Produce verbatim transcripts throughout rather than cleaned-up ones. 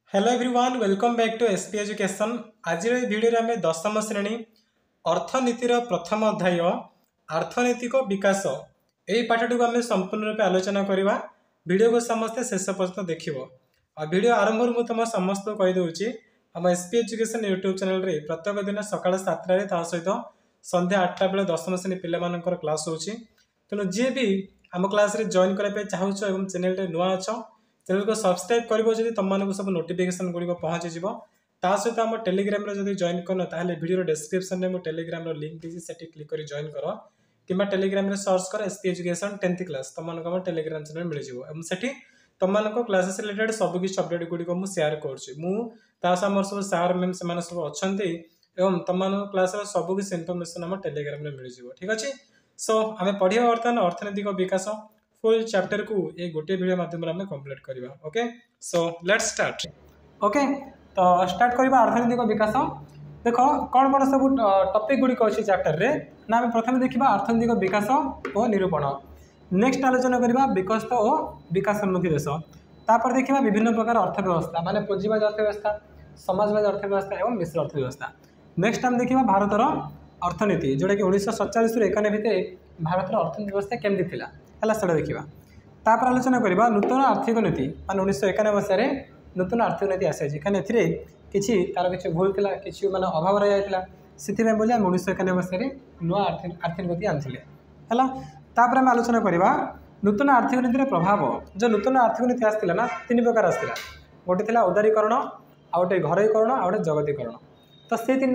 Hello everyone welcome back to SP education. आज video आम दशम श्रेणी अर्थनीतिर प्रथम अध्याय आर्थनैतिक विकास यही पाठटी को आम संपूर्ण रूप आलोचना करवा। वीडियो को समस्ते शेष पर्यटन देख वीडियो आरंभ मुझे तुम समस्त को कहीदे आम एसपी एजुकेशन यूट्यूब चैनल रे प्रत्येक दिन सका सातटा सहित संध्या आठटा बेले दशम श्रेणी पिलाମାନଙ୍କର क्लास होची। तेणु जी भी आम क्लास रे जॉइन करने चाहूच और चैनल रे नुआ अच्छ चैनल को सब्सक्राइब करिवो जदि तुम मानक सब नोटिफिकेशन गुडी पहुँची जीवो। ता सहित आम टेलीग्राम रे जदि जॉइन करन ताहले वीडियो डिस्क्रिप्शन में मो टेलीग्राम रो लिंक दीजी सेठी क्लिक करी जॉइन करो किबा टेलीग्राम रे सर्च कर एसपी एजुकेशन टेंथ क्लास तुम मानक हम टेलीग्राम चैनल मिल जिवो एवं सेठी तुम मानक क्लासेस रिलेटेड सब किछ अपडेट गुडी को मु शेयर करछि। मु ता हमर सब सर मैम से माने सब अछंती एवं तुम मानक क्लास रो सब किछ इंफॉर्मेशन हम टेलीग्राम रे मिल जिवो। ठीक अछि। सो आमे पढिया वर्तमान अर्थनैतिक विकास फुल चैप्टर को ये गोटे वीडियो माध्यम रे कंप्लीट करबा। Okay so let's start. Okay तो स्टार्ट करबा अर्थनैतिक विकास। देखो कौन कौन सब टॉपिक गुडी अछि चैप्टर रे ना हम प्रथम देखिबा अर्थनैतिक विकास और निरूपण। नेक्स्ट आलोचना करबा विकसित और विकासोन्मुखी देश। तापर देखिबा विभिन्न प्रकार अर्थव्यवस्था माने पुंजीवाद अर्थव्यवस्था समाजवाद अर्थव्यवस्था एवं मिश्र अर्थव्यवस्था। नेक्स्ट हम देखिबा भारतर अर्थनीति जोटा कि उन्नीस सैंतालीस रु इक्यानवे भितर भारतर अर्थनीति व्यवस्था केमती थिला हला सेटा देखिबा। तापर आलोचना करबा नूतन आर्थिक नीति मान उन्नीस इक्यानवे मसीह नूतन आर्थिक नीति आसी कहीं ए किसी तार किसी भूल था कि माने अभाव रही जाता से बोली आम उन्नीस इक्यानवे मसीह नुआ आर्थिक आर्थिक नीति आनी है। तापर आम आलोचना करबा नूतन आर्थिक नीतिर प्रभाव। जो नूतन आर्थिक नीति आसाला ना तीन प्रकार आसाला गोटे थी उदारीकरण आ गए घरोईकरण आ गए जगतीकरण। तो से तीन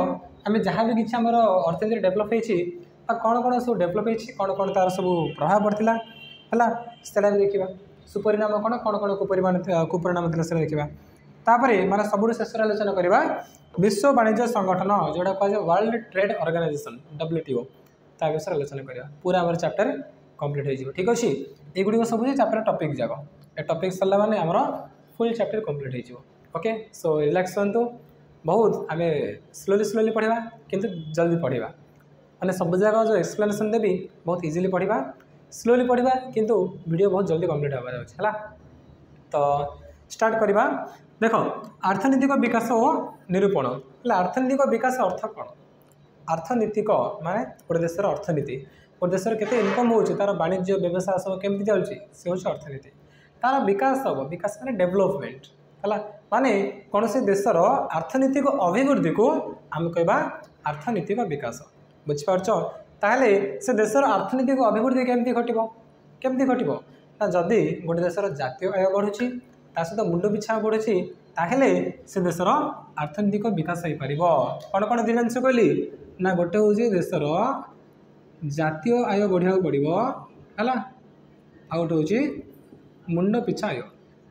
आम जहाँ भी किसी आम अर्थनीति डेभलप हो कौन कौन सब डेभलप हो कौन कौन तार सब प्रभाव पड़ता है से देखा सुपरिणाम कौन कौन कौन कुपरिमाण कुपरिणाम था से देखा। तापर माने सबुठ शेष आलोचना करबा विश्व वाणिज्य संगठन जोड़ा कह वर्ल्ड ट्रेड ऑर्गेनाइजेशन डब्ल्यूटीओ ता विषय आलोचना करबा। पूरा हमर चैप्टर कंप्लीट हो। ठीक अच्छे ये गुड़ी सब चैप्टर टॉपिक जाक ए टॉपिक सरला माने हमर फुल चैप्टर कंप्लीट हो। ओके सो रिलैक्स करंतु बहुत आम स्लोली स्लोली पढ़ा किंतु जल्दी पढ़ा मैंने सब जगह जो एक्सप्लेनेशन देवी बहुत इजीली पढ़ा स्लोली पढ़ा किंतु वीडियो बहुत जल्दी कंप्लीट होगा है। तो स्टार्ट करवा। देख आर्थनैतिक विकास और निरूपण आर्थनैतिक विकास अर्थ कौन आर्थनैतिक माने गोटे देशर अर्थनीति गोटे देशर केते इनकम हो तार वाणिज्य व्यवसाय सब केमती चलुची से हूँ अर्थनीति तार विकास हम विकास माने डेवलपमेंट है माने कौन से देशर अर्थनैतिक अभिवृद्धि को आम कहवा अर्थनैतिक विकास बुझिपार ताहले से देशर अर्थनैतिक अभिवृद्धि केमती घटो केमती घटो ना जदि गोटे देशर जातीय आय बढ़ुची ता सहित मुंड पिछा बढ़ुची ताहले से देशर अर्थनैतिक विकास हो पार। कौन कौन जिनिस कहली ना गोटे हूँ देशर जातीय आय बढ़िया पड़ो है आ गोटे हूँ मुंड पिछा आय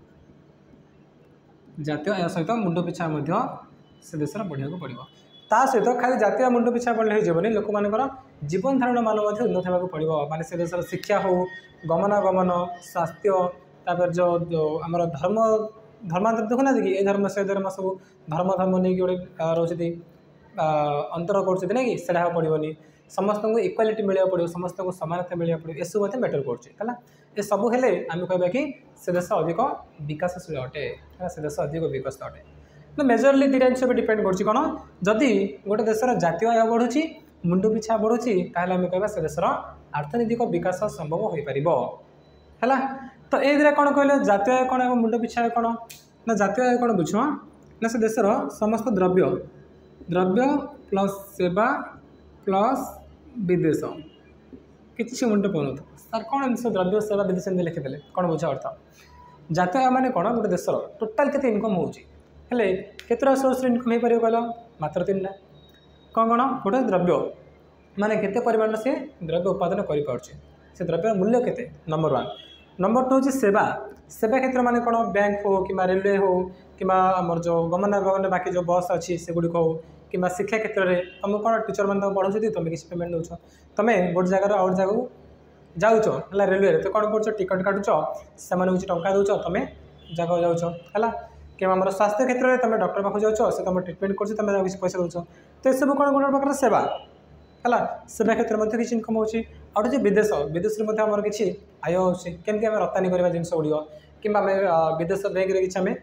जातीय आय सहित मुंड पिछा से देशर बढ़िया पड़ो ता सहित खाली जातीय मुंड पिछा पड़े होनी लोक मानकर जीवन धारण मान उन्नत होगा पड़ो माने से देशर शिक्षा हो गमनागमन स्वास्थ्य तापर जो आमर धर्म धर्मांतर देखुना कि ए धर्म से धर्म सब धर्म धर्म नहीं गोटे रोचे अंतर कर कि सेटा पड़ोनी समस्त को इक्वालिटी मिलवा पड़ो समस्त को समानता मिलवा पड़ो ये सब मैटर कर ये सब हेले आम कह कि से देश अधिक विकासशील अटे से देश अधिक विकसित अटे। तो मेजरली दुटा जिन डिपेंड कर जदि गोटे देशर जातीय आय बढ़ुची मुंड पिछा बढ़ुची ताहले आम कह से देशर अर्थनैतिक विकास संभव हो पार है। तो ये कौन कहले जातीय आय कौन मुंड पिछा आय कौन ना जातीय आय कौन बुझ ना से देशर समस्त द्रव्य द्रव्य प्लस सेवा प्लस विदेश किसी मुंड पौन सर कौन एम द्रव्य सेवा विदेश लिखिदे कौन बुझ अर्थ जातीय आय माने कौन गोटे देशर टोटाल केते इनकम होउची हेले केतरा सोर्स इनकम हो पार कहल मात्र तीन टा कौन कौन गोटे द्रव्य माने केते परिमाण से द्रव्य उत्पादन कर पार्चे से द्रव्य मूल्य केते नंबर वन नंबर टू हूँ सेवा सेवा क्षेत्र माने कौन बैंक हो कि रेलवे हो कि आमर जो गमनागमन बाकी जो बस अच्छी से गुड़िक हो कि शिक्षा क्षेत्र में तुम कौन टीचर मैंने पढ़ाऊँ तुम किसी पेमेंट दौ तुम्हें गोटे जगार आउट जगह जाऊच है रेलवे तो कौन कर टिकट काटुच से टाँचा दौच तुम जगह जाऊच है कि आम स्वास्थ्य क्षेत्र में तुम डॉक्टर पाखु जाऊच से तुम ट्रिटमेंट कर किसी पैसा दौच तो यह सब कौन गोटे प्रकार सेवा है सेवा क्षेत्र में किसी इनकम होची आउट विदेश विदेश में आम किसी आय होमती आम रप्तानी करवा जिन गुड़िक कि विदेश बैंक किसी आम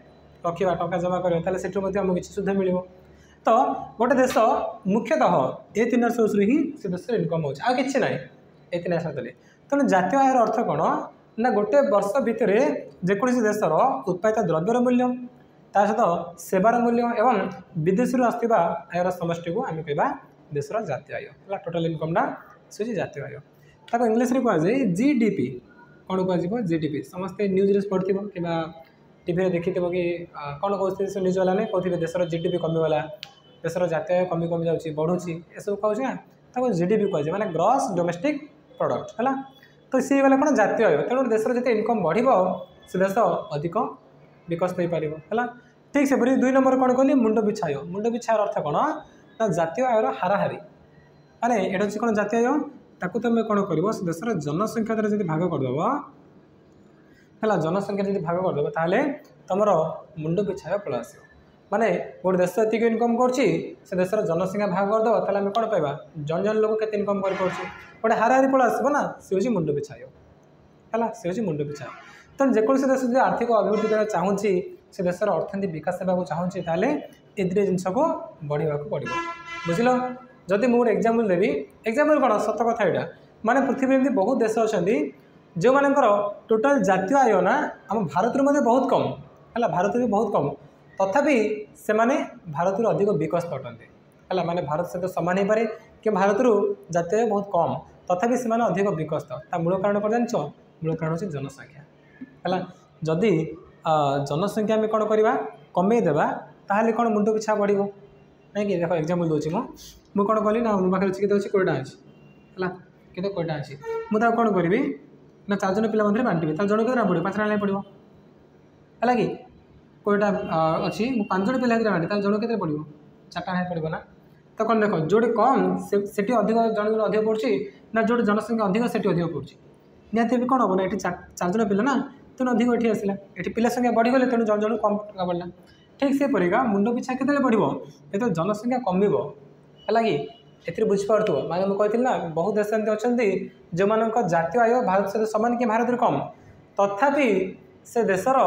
रखा टंका जमा करें से आमको किसी सुध मिल तो गोटे देश मुख्यतः ये तीन सोर्स ही से देश इनकम हो कि ना ये तीन आस तेणु जातीय आयर अर्थ कौन ना गोटे वर्ष भितर जेकोसी देशर उत्पादित द्रव्यर मूल्य ता सहित सेवार मूल्य एवं विदेशी आसवा आयर समष्टि को आम कह देशर जातीय आय है टोटाल इनकमटा से जातीय आय ताको इंग्लीश रे कह जाए जीडीपी कौन कह जीडीपी समस्ते न्यूज पढ़ी कि टीवी देखी कि कौन कहते से न्यूज वाला नहीं कहते देशर जीडीपी कमिगला देशर जातीय कमी कमी जाऊँगी बढ़ुची ये सब कहूँ ना जीडीपी कह माने ग्रॉस डोमेस्टिक प्रोडक्ट है तो सी गला कौन जातीय आय तेणु देशर जिते इनकम बढ़ से देश अधिक विकसित हो पार है ठीक से दुई नंबर कौन कहली मुंड पिछा आय मुंड पिछा अर्थ कौन ना जातीय आयर हाराहारी माने एटा हूँ कौन जातीय आय ताकू तुम कौन कर देशर जनसंख्या द्वारा जब भाग करदेव है जनसंख्या जब भाग करदेव ताहले तुमर मुंड पिछा आय पलि आस माने गोटे देश ये इनकम करुच्ची से देशर जनसंख्या भाग करदेव ताहले आम कौन पाइबा जन जन लोक के इनकम कर गोटे हाराहारी पलि आसब ना सी हूँ मुंड पिछा आय है सी हूँ मुंड पिछा तेणु जेकोसी देश जो आर्थिक अभिवृद्धि करना चाहूँगी से देशर अर्थनीति विकास होगा चाहूँगी ताहले ए जिनस को बढ़ावा पड़ो बुझल जदि मुझे एग्जाम्पल देवी एग्जाम्पल कौन सत कथा यहाँ माने पृथ्वी एमती बहुत देश अच्छा जो मानकर टोटाल जातीय आय ना आम भारत बहुत कम है भारत भी बहुत कम तथापि से माने भारत अधिक विकसित अटंती है माने भारत सहित सामान हो पारे कि भारत जातीय बहुत कम तथापि से अधिक विकसित मूल कारण कौन जान मूल कारण हूँ जनसंख्या है जदि जनसंख्या आम कौन करवा कमेदेवा ताहले कौन मुंड पिछा बढ़ नहीं कि देख एग्जाम्पल दूसरी मु कौन कली ना मो पाखे केते अच्छी कोईटा अच्छी है केते कोईटा अच्छी मुझे कौन करी ना चार जन पिला बांटी तो जन के पड़ो पाँच आने पड़ो है कि कोईटा अच्छी पाँच जन पिला बांटी तो जन के पड़ो चार्टा आने पड़ो ना तो कौन देख जोटे कम से अधिक जन अधिक पड़ुची ना जोटे जनसंख्या अधिक से अधिक पड़ुची निहती भी कौन हम ना ये चार जन पिला ना तेणु अधिक ये आसला ये पिला संख्या बढ़ीगले तेणु जन जन कम टका पड़ा ठीक से परिका मुंड पिछा के बढ़ो ये तो जनसंख्या कम है कि ए बुझीपु माने मुझे ना बहुत देश एमती अच्छा जो मान जातीय आय भारत सहित सामान कि भारत कम तथापि से देशर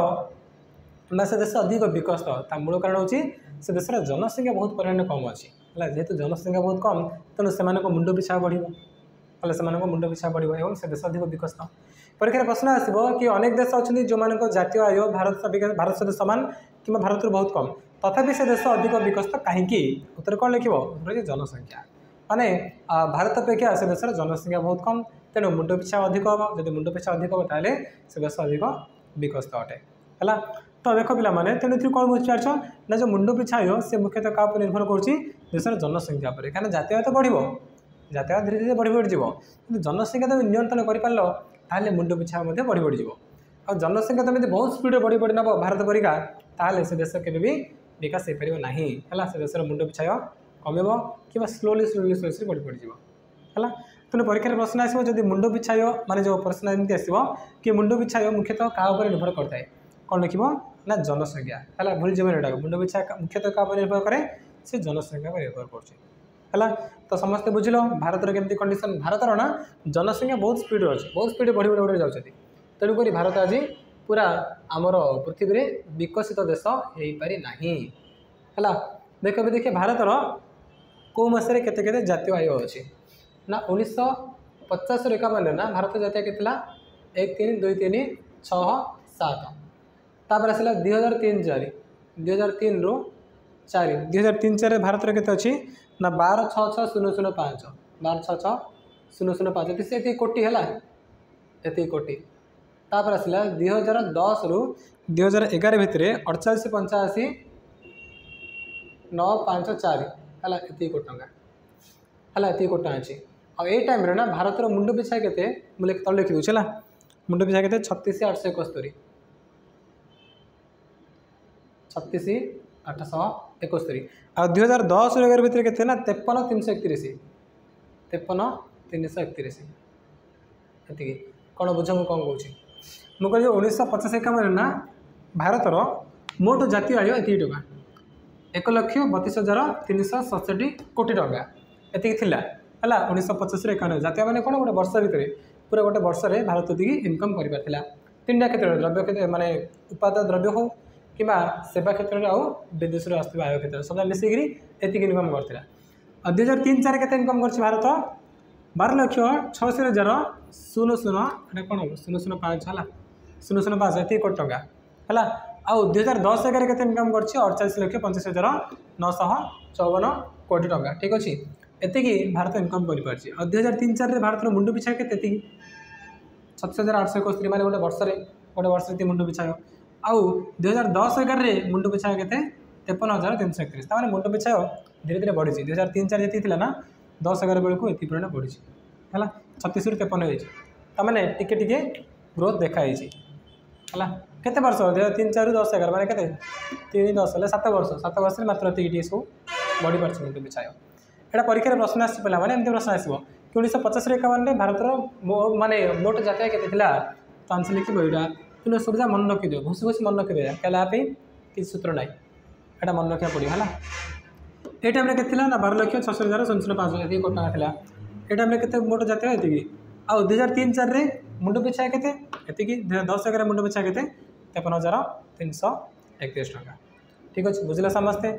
ना से देश अधिक विकसित मूल कारण हूँ से देशर जनसंख्या बहुत परिमाण कम अच्छी है जेहेतु जनसंख्या बहुत कम तेणु से मुंड पिछा बढ़ो से मुंड पिछा बढ़ो और से देश अधिक विकसित परीक्षा प्रश्न आसो कि अनेक देश अच्छा जो मान जातीय आय भारत भारत सहित सामान कि भारत बहुत कम तथापि से देश अधिक विकसित कहीं उत्तर कौन लिख उत्तर जनसंख्या माने भारत अपेक्षा से देशर जनसंख्या बहुत कम तेणु मुंड पिछा अधिक हम जब मुंड पिछा अधिक हम ताले से देश अधिक विकसित अटे है तो देख पिला माने तेणु ये कौन बुझीपार ना जो मुंड पिछा आय से मुख्यतः क्या निर्भर करुच्ची देशर जनसंख्या पर कहीं जातीय तो बढ़ो जातीय धीरे धीरे बढ़ी बढ़ी कि जनसंख्या तुम नियंत्रण कर पार ताहले मुंड पिछा बढ़ी बढ़ी जीव आ जनसंख्या तुम बहुत स्पीड बढ़ी बढ़ी नब भारत परिका ताहले से देश के भी विकास हो पार ना है से देशर मुंड पिछा कम कि स्लोली स्लोली स्लोली बढ़ी बढ़ी जीव है तेणु परीक्षा प्रश्न आसो जब मुंड पिछा माने जो प्रश्न एमती आसो कि मुंड पिछा मुख्यतः क्या निर्भर करता है कौन लिख ना जनसंख्या है भूल जीवन यहाँ मुंड पिछा मुख्यतः क्या निर्भर करे से जनसंख्या पर निर्भर कर तो समस्ते बुझल भारत केमती कंडीशन भारत ना जनसंख्या बहुत स्पीड अच्छे बहुत स्पीड बढ़ी बढ़ी बढ़ी जाती तेणुक भारत आज पूरा आमर पृथ्वी में विकसित देश हो पारि ना है देख भी देखिए भारतर कौ मसीह के जातीय आय अच्छी ना उन्नीस पचास एकावन ना भारत जातीय के एक तीन दुई तीन छः सात तापर आसला दुई हजार तीन चार दुई हजार तीन रु चार दुई हजार तीन चार भारत के अच्छी ना बार छः छः शून्य शून्य पाँच बार छः छः शून्य शून्य पाँच से कोटी है ये कोटी तापर आसला दुई हजार दस रु दुई हजार एगार भितर अड़चाश पंचाशी नौ पाँच चार है ये कोटी टका है ये कोटी टका अच्छी और ये टाइम ना भारतर मुंड पिछा के मुझे तले लिखी दूसरी है मुंड पिछा के छत्तीस आठश एकस्तरी छत्तीस आठश एकस्तरी आ दुई हजार दस एगार भितर के ना तेपन तीन सौ एकतीस तेपन तीन सौ एकतीस ये कौन बुझ मुझे कौन कौन मुझे उन्नीस पचास एकावन ना भारतर मोट जातीय आय ये टका एक लक्ष बतीस हजार तीन सौ सतसठी कोटी टका ये है उन्नीस पचास एकावन जातीय मैंने कौन गोटे वर्ष भितर पूरा गोटे वर्ष में भारत इनकम कर तीन टा क्षेत्र द्रव्य क्षेत्र माने उत्पाद द्रव्य हो कि सेवा क्षेत्र में आउ विदेश आसुवा आय क्षेत्र सब मिसिकी एतिक इनकम करथिला। और दुई हजार तीन चार के इनकम कर भारत बार लक्ष छसी हजार शून्य शून्य एटा कौन हम शून्य शून्य पाँच है शून्य शून्य पाँच एति कोटी टंका है। आउ दुई हजार दस एगार के इनकम कर अड़चाश लक्ष पंचाश हजार नौश चौवन कोटी टंका ठीक अच्छे एतिकी भारत इनकम कर दुई हजार तीन चार भारत मुंड पिछा के छत्तीस हजार आठश एकस्तरी माने गोटे वर्ष गोटे वर्ष मुंड पिछा आउ दुई हजार दस एगार मुंड पिछा के तेपन हजार तीन सौ एक मुंड पिछा धीरे धीरे बढ़ी दुई हजार तीन चार जी ना दस एगार बेलू ये परिमाण बढ़ी है छत्तीस रु तेपन होने टिके टिके ग्रोथ देखाई है केते वर्ष दुई हजार तीन चार रु दस एगार मैंने तीन दस है सात वर्ष सात वर्ष मात्र ये सब बढ़ी पार्टी मुंड पिछा यहाँ परीक्षा प्रश्न आस पे एमती प्रश्न आसो कि उन्नीस पचास एकावन भारत माने मोट जातीय के तो आंसर लिखो यहाँ कि सुविधा मन रखी दियो घुसी घुसी मन रखी दिया क्या कि सूत्र ना यहाँ मन रखा पड़ो है। ये टाइम के ना बार लक्ष छश हजार शून्य शून्य पाँच ये कोटी टका था ये टाइम के मोट जातीय ये आउ दुई हजार तीन चार मुंड पिछा के दुई हजार दस एगार मुंड पिछा के तेपन हजार तीन सौ एक टका ठीक अच्छे बुझे समस्ते।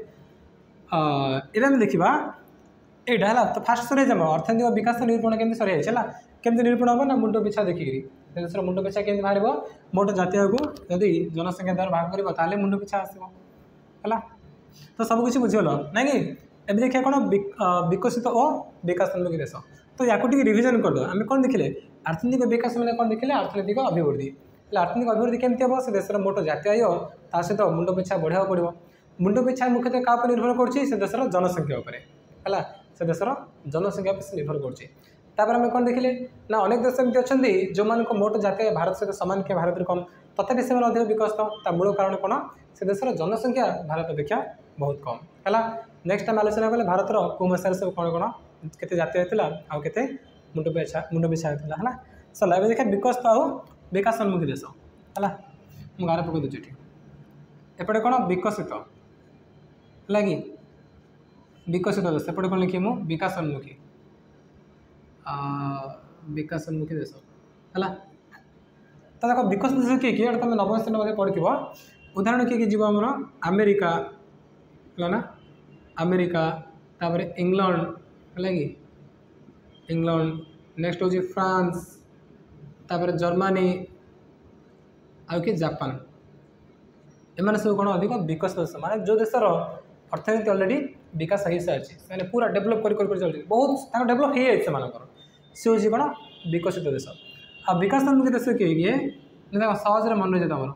ये देखा यहाँ है तो फास्ट सर अर्थनैतिक विकास निरूपण केमती सर है केमती निरूपण हम ना मुंड पिछा देखिकी देशर मुंड पिछा केमती बाहर मोट जातीय को जदि जनसंख्या द्वारा भाग कर मुंड पिछा आसो है तो सबकिछ बुझीगल ना कि ए देखिए कौन विकसित और विकासोन्मुखी देश तो या रिविजन करदे आम कौन देखिले आर्थिक विकास मैंने कौन देखिले अर्थनैतिक अभिवृद्धि आर्थिक अभिवृद्धि केमती हम से देशर मोट जातीय आय ता सहित मुंड पिछा बढ़ाया पड़ो मुंड पिछा मुख्यतः क्या निर्भर कर देशर जनसंख्या है से देशर जनसंख्या पर निर्भर कर आम कौन देखिले ना अनेक देश एमती अच्छा जो मान मोट जातीय भारत सहित सामान के भारत कम तथापि से अधिक विकसित मूल कारण कौन से देशर जनसंख्या भारत अपेक्षा बहुत कम है। नेक्स्ट टाइम आलोचना कले भारत को मसीह सब कौन कौन केते जातीय होता आउ केते मुंड पिछा मुंड पिछा होता है सरला ए देखिए विकसित आउ विकासोन्मुखी देश है मुझे गार पकई दूसरी ये एपटे कौन विकसित है कि विकसित देश एपटे कौन लिखे मुझे विकासोन्मुखी विकासोन्मुखी देश है तो देखो विकसित देश किए किए तुम नवम श्रेणी मध्य पढ़ी उदाहरण किए जीव आम अमेरिका है ना अमेरिका तापर इंग्लैंड है कि इंग्लैंड नेक्स्ट हूँ फ्रांस तापर जर्मनी आउ कि जापान एम सब कौन अधिक विकसित देश माने जो देशर अर्थनीति अलरेडी विकास हो सारी से पूरा डेभलप कर चलती बहुत डेभलप हो जाए सी हूँ कौन विकसित देश आ विकासोन्मुखी देश किए सहज मन रही तुम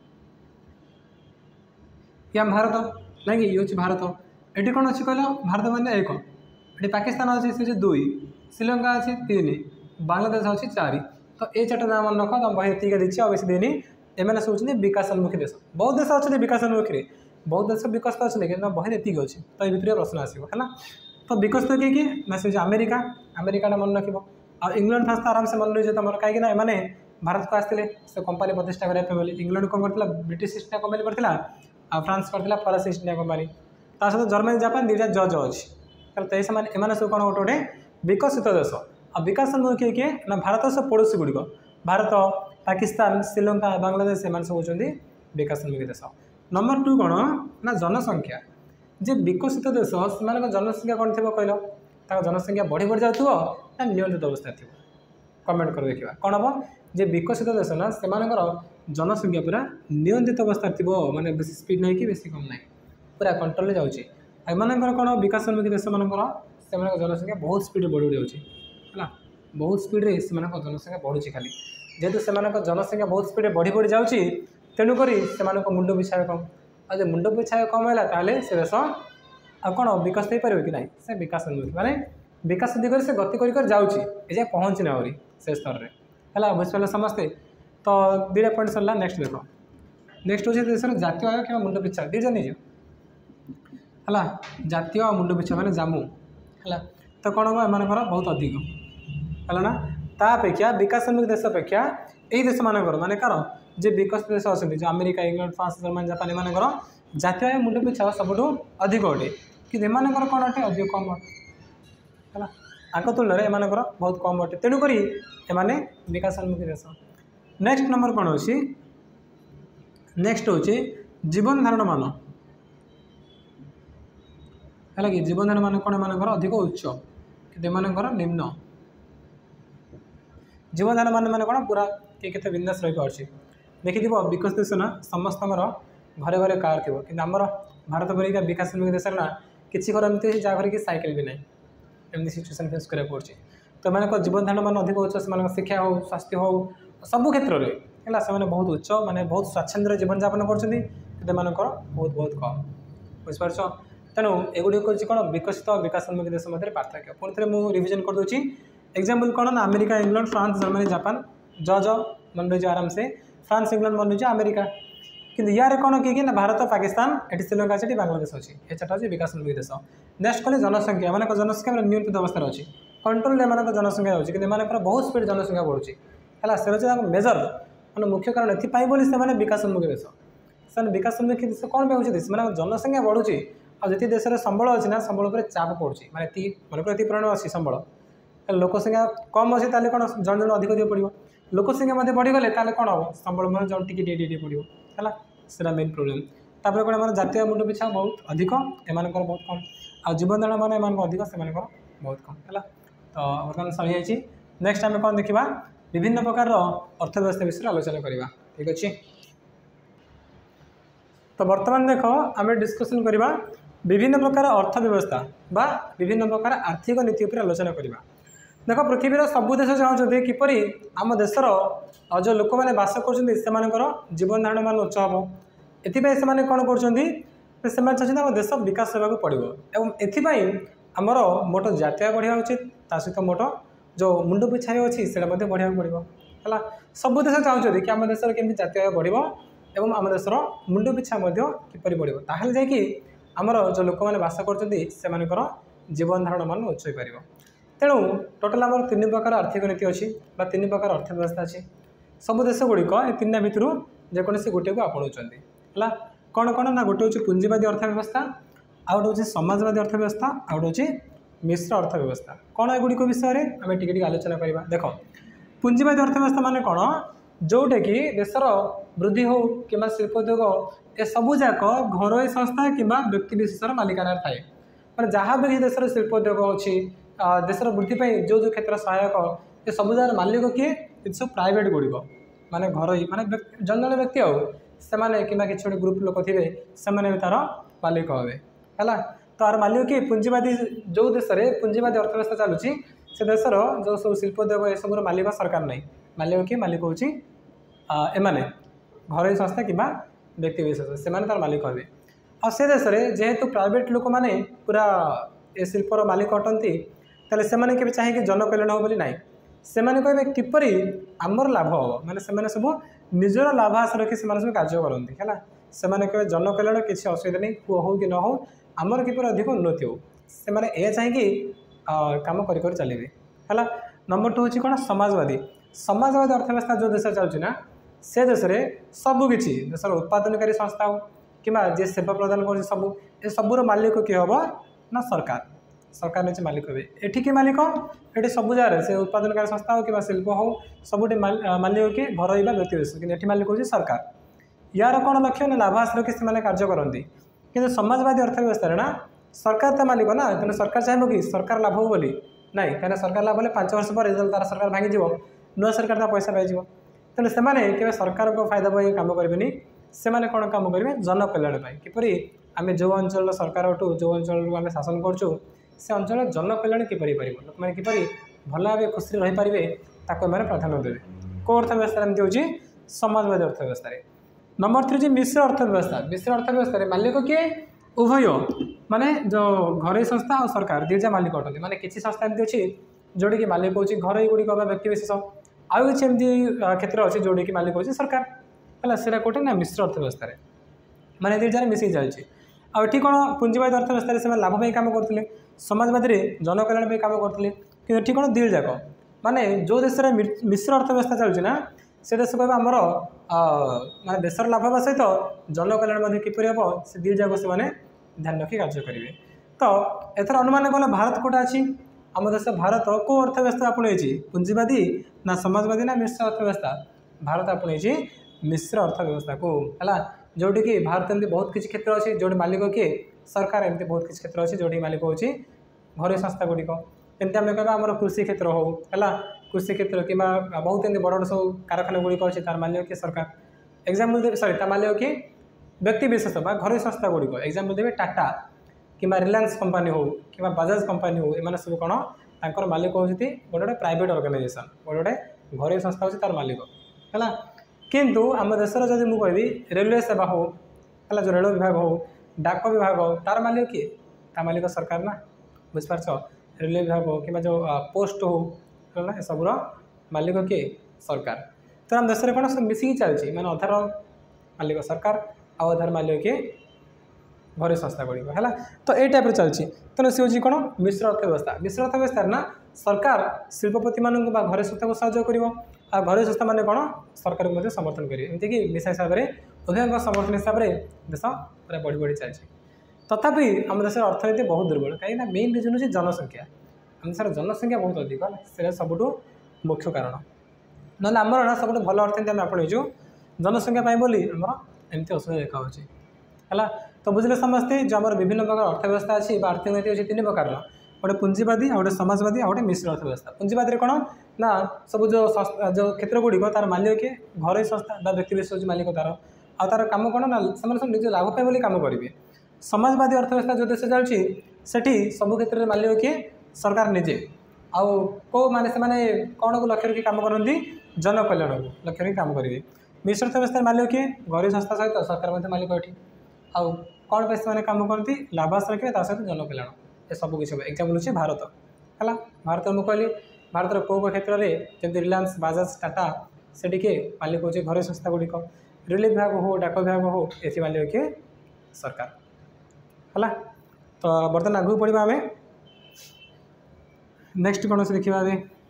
या भारत ना कि ये भारत ये कौन अच्छी कहल भारत माने एक ये पाकिस्तान अच्छे सी दुई श्रीलंका अच्छी तीन बांग्लादेश अच्छी चार तो ये चार्टा नाम मन रख तुम बही तीन दीची बेस देनी एम सब विकासोन्मुखी देश बहुत देश अच्छे विकासोन्मुखी बहुत देश विकसित अच्छे कि बही एतिक अच्छे तो ये भितर प्रश्न आसो है तो विकसित किए कि ना से अमेरिका अमेरिका मन रख और इंग्लैंड फ्रांस तो आराम से मन रही तुम कहीं एम भारत को आसते से कंपानी प्रतिष्ठा करने इंग्लैंड कौन कर ब्रिटिश ईस्ट इंडिया कंपानी करता आ फ्रांस करता फरास ईस्ट इंडिया कंपानी ता सहित जर्मनी जापान दुईटा जज अच्छी तो ये एम सब कौन गोटे गोटे विकसित देश और विकासोन्मुखी किए ना भारत सब पड़ोशी गुड़िक भारत पाकिस्तान श्रीलंका बांग्लादेश एम सब होती विकासोन्मुखी देश। नंबर टू कौन ना जनसंख्या जे विकसित देश से जनसंख्या कौन थी कहल जनसंख्या बढ़ी बढ़ी जाऊ ना नियंत्रित अवस्था थी कमेंट कर देखा कौन हम जे विकसित देश ना से जनसंख्या पूरा नियंत्रित अवस्था थी माने बेसी स्पीड नहीं कि बेसी कम नहीं पूरा कंट्रोल जाऊँगी एम कौन विकासोन्मुखी देश मानकर से जनसंख्या बहुत स्पीड बढ़ी बढ़ी जाऊँगी है बहुत स्पीड से जनसंख्या बढ़ुची खाली जेहेतु से जनसंख्या बहुत स्पीड बढ़ी बढ़ी जाऊँगी तेणुक से मुंड पिछा कम आज मुंड पिछा कम है से देश आ कौन विकसित हो पारे कि ना से विकासोन्मुखी माने विकास दिगरे से गति कर जाऊँगी ए पहुँचने आहरी से स्तर में है बुझिपारे समस्ते तो दुईटा पॉइंट सरला। नेक्स्ट देख नेक्स्ट हूँ देशर जातीय आय कि मुंड पिछा दीजा नहीं है जातीय मुंड पिछा माने जामु है तो कौन हम एम बहुत अधिक है ना तापेक्षा विकासोन्मुखी देश अपेक्षा यही देश मानकर माने कार जे विकसित देश अच्छे जो America England France Germany Japan एम जातीय आय मुंड पिछा सबुठ अधिक अटे कि एम कौन अटे अधिक कम अटे है आंक तुलन में एम बहुत कम अटे तेणुक एमाने विकासोन्मुखी देश। नेक्स्ट नंबर कौन अच्छी नेक्स्ट हूँ जीवन धारण मान है कि जीवन धारण मान कौन एम अधिक उच्च कि निम्न जीवन धारण मान मैंने कौन पूरा किए के बिंदास रही पार्टी देखिए विकसित देश ना समस्त घरे घरे कार थी कि आमर भारत परिका विकासोन्मुखी देश ना किसी घर एमती जहाँ घर कि सैकेल भी ना एमती सिचुएसन फेस करा पड़े तो मैंने जीवन धारण मान अधिक उच्च से शिक्षा हो स्वास्थ्य हो सबु क्षेत्र में है से बहुत उच्च माने बहुत स्वच्छंद जीवन यापन कर बहुत बहुत कम बुझिपार तेणु एगुड़िक हूँ कौन विकसित और विकासोन्मुखी देश मध्य पार्थक्य पुणी थे मुझे रिविजन करदे एग्जाम्पल कौन ना America England France Germany Japan जज मन रही आराम से फ्रांस इंग्लैंड मन रही अमेरिका किंतु यार कौन किए ना भारत पाकिस्तान एटी श्रीलंका अच्छी बांग्लादेश अच्छी ये चार्टा अच्छी विकासोन्मुखी देश नेक्स्ट कले जनसंख्या एम जनसंख्या नियंत्रित अवस्था अच्छी कंट्रोल एम जनसंख्या होती कि बहुत स्पीड जनसंख्या बढ़ुची है से मेजर मैंने मुख्य कारण ये विकासोन्मुखी देश से विकासोन्मुखी देश कौन पे होती जनसंख्या बढ़ुची और जी देश संबल अच्छी ना संबल पर चाप पड़ुची माने मन को परिमाण अच्छी संबल लोक संख्या कम अच्छी ताले कौन जन जन अधिक दिए पड़ो लोक संख्या बढ़ीगले कौन हम संबल जन टी टी पड़ो है से मेन प्रोब्लेम तापर कौन एम जातीय मुंड पिछा बहुत अधिक एम बहुत कम आ जीवन धारण मान एम अधिक से बहुत कम है तो बर्तमान सही जाइए नेक्स्ट आम कौन देखा विभिन्न प्रकार अर्थव्यवस्था विषय आलोचना करवा ठीक अच्छे तो बर्तमान देख आम डिस्कसन करवा विभिन्न प्रकार अर्थव्यवस्था बा विभिन्न प्रकार आर्थिक नीति पर आलोचना करवा देख पृथ्वीर सबू देश चाहते किपरि आम देशर जो लोक मैंने बास कर जीवन धारण मान उच्च हम एपाई कौन कर चाहते आम देश विकास होगा पड़ो एवं एपाई आमर मोट जातीय बढ़िया उचित ता सहित मोट जो मुंड पिछा अच्छी से बढ़िया पड़ो है सबू देश चाहते कि आम देश केमी जातीय बढ़ो एवं आम देशर मुंड पिछा किपरि बढ़ो ताहले जाकि आमर जो लोक मैंने बास कर जीवन धारण मान उच्च हो पार तेणु टोटाल आम तीन प्रकार आर्थिक नीति अच्छी तीन प्रकार अर्थव्यवस्था अच्छी सब देश गुड़िक तीन भितर जेकोसी गोटे को आपणाऊँच है कौन कौन ना गोटे हूँ पुंजीवादी अर्थव्यवस्था आ गए हूँ समाजवादी अर्थव्यवस्था आ गए हूँ मिश्र अर्थव्यवस्था कौन एगुड़िक विषय में आम टी आलोचना करवा देख पुंजीवादी अर्थव्यवस्था मान कौन जोटे कि देशर वृद्धि हो कि शिल्पोद्योग ए सबूक घरोई संस्था कि व्यक्ति विशेषर मालिकाना थाए मैंने जहाँ भी देशर शिल्पोद्योग अच्छी देशर वृद्धि जो जो क्षेत्र सहायक ये सब जगह मालिक किए सब प्राइवेट गुड़िक माने घरोई माने जन जन व्यक्ति आउ से कि किसी ग्रुप लोक थे से तार मालिक हे है तो आर मालिक किए पुंजीवादी जो देश में पुंजीवादी अर्थव्यवस्था चलुची से देशर जो सब शिल्पोद्योग ये सब मालिक सरकार नहीं मालिक किए मालिक हूँ एमाने घरोई संस्था कि व्यक्ति विशेष से तार मालिक हे आ से देश में जेहेतु प्राइवेट लोक मैंने पूरा ए शिल्पर मालिक अटंती तेल से चाहिए जन कल्याण हो बोली ना से कहे किपरि आमर लाभ हम मैंने से सब निजर लाभ आशा रखी से सब कार्य करती है से कहे जन कल्याण किसी असुविधा नहीं पुओ हो कि न हो आमर किपर अधिक उन्नति हो से चाहिए कम कर चलिए है नंबर टू हूँ कौन समाजवादी समाजवादी अर्थव्यवस्था जो देश चलती ना से देश में सबकि देशर उत्पादनकारी संस्था हो कि जी सेवा प्रदान कर सबू ए सबूर मालिक किए हम ना सरकार सरकार नीचे मालिक हे एठी कि मालिक ये सब जगह से उत्पादनकारी संस्था हो कि शिल्प हो सबुठ मालिक किए घरोई व्यक्ति विशेष कि मालिक हूँ सरकार यार कौन लक्ष्य ना लाभ आशा रखी से कार्य करती कि समाजवादी अर्थव्यवस्था ना सरकार तो मालिक ना तेना सरकार चाहिए कि सरकार लाभ हो बोली ना कहीं सरकार लाभ पांच वर्ष पर तार सरकार भांगी नुआ सरकार पैसा पाई तेणु से सरकार को फायदा पाई कम करेंगे से कौन कम करेंगे जन कल्याण किपरि आम जो अंचल सरकार उठू जो अंचल आम शासन करूँ से अंचल जन कल्याण किपरि पार लोक मैंने किपरि भल भाव खुशी रही पारे ताको मैंने प्राधान्य देवे को अर्थव्यवस्था एमती हूँ समाजवादी अर्थव्यवस्था नंबर थ्री हूँ मिश्र अर्थव्यवस्था मिश्र अर्थव्यवस्था मालिक किए उभय माने जो घरोई संस्था और सरकार दीजा मालिक अटंती माने किसी संस्था एमती अच्छी जोड़ी कि मालिक हूँ घरोई गुड़िक व्यक्ति विशेष आउ कि एमती क्षेत्र अच्छे जोड़ी कि मालिक हूँ सरकार है से कौटे ना मिश्र अर्थव्यवस्था माने दीजा मिसई जाए आउ ये कौन पुंजीवादी अर्थव्यवस्था से लाभ पाई काम करते समाजवादी जन कल्याण काम करते कि ये कौन दिल जाक माने जो देश में मिश्र अर्थव्यवस्था चलती ना से देश कह आमर माने देशर लाभ होगा सहित जन कल्याण किपरि हम से दिल जाक से ध्यान रखी कार्य करेंगे तो एथर अनुमान कले भारत कौटा अच्छी आम देश भारत को अर्थव्यवस्था आपणे पुंजीवादी ना समाजवादी ना मिश्र अर्थव्यवस्था भारत आपणे मिश्र अर्थव्यवस्था को है जोटी कि भारत एमती बहुत किसी क्षेत्र अच्छी जो मालिक किए सरकार एमती बहुत किसी क्षेत्र अच्छी जो मालिक हूँ घर संस्था गुड़िक एमती आम कह आम कृषि क्षेत्र हो है कृषि क्षेत्र कि बहुत एमती बड़ बड़ सब कारखाना गुड़िक अच्छी तार मालिक किए सरकार एग्जाम्पल देवी सरी मालिक किए व्यक्ति विशेष घर संस्था गुड़िक एग्जाम्पल देवे टाटा कि रिलायंस कंपनी हो कि बजाज कंपनी हो एम सब कौन तर मालिक हूँ गोटे गोटे प्राइवेट ऑर्गेनाइजेशन गोटे गोटे घर संस्था हूँ तार मालिक है किंतु आम देशर जब मुझे कह रेलवे सेवा हो है जो रेल विभाग हो डाक विभाग हो तार मालिक किए ता मालिक सरकार ना बुझिपार रेलवे विभाग हो कि जो पोस्ट हो है सबूर मालिक किए सरकार तो आम देश में कौन सब मिसिकी चलती मैंने अधार मालिक सरकार आउ अधार मालिक किए घर संस्था गुड़िक है तो यही टाइप चलती तेणु सी हूँ कौन मिश्र अर्थव्यवस्था मिश्र अर्थव्यवस्था ना सरकार शिल्पपति मान घर संस्था को साहय कर आ घर संस्था मैंने कौन सरकार को समर्थन करेंगे एमतीक मिसा हिसाब से उभयों समर्थन हिसाब से देश पूरा बढ़ी बढ़ी चलती तथापि आम देश अर्थनीति बहुत दुर्बल कहीं मेन रिजन हूँ जनसंख्या आम देश जनसंख्या बहुत अधिक है सबुठ मुख्य कारण ना आमर ना सब भल अर्थनीति आम आपणईचु जनसंख्या बोली आमर एमती असुविधा देखा है तो बुझे समस्ते जो आम विभिन्न प्रकार अर्थव्यवस्था अच्छी अर्थनीति अच्छी तीन प्रकार गोटे पुंजीवादी आ गए समाजवादी आ गए मिश्र अर्थव्यवस्था पुंजीवादी कौन ना सब जो जो क्षेत्र गुड़िक तार मालिक किए घर संस्था व्यक्ति विशेष मालिक तार आ तार कम कौन ना से सब निज लाभ पाए कम करेंगे समाजवादी अर्थव्यवस्था जो देश चलती सेठी सब क्षेत्र में मालिक किए सरकार निजे आउ कौ माने से कौन को लक्ष्य रखी काम करती जनकल्याण को लक्ष्य रखी काम करेंगे मिश्र अर्थव्यवस्था मालिक किए घर संस्था सहित सरकार मालिक ये आउ कौन पे से कम करती लाभांश रखिए सहित जनकल्याण ये सब किसी एग्जाम्पल हूँ भारत है भारत मुझे कहली भारत कौ क्षेत्र में जमी रिलायंस बजाज टाटा से किए मालिक हूँ घर संस्था गुड़िक रेल विभाग हो डाक विभाग हो ये मालिक किए सरकार है तो बर्तमान आगू पढ़ा आम नेक्स्ट कौन से देखा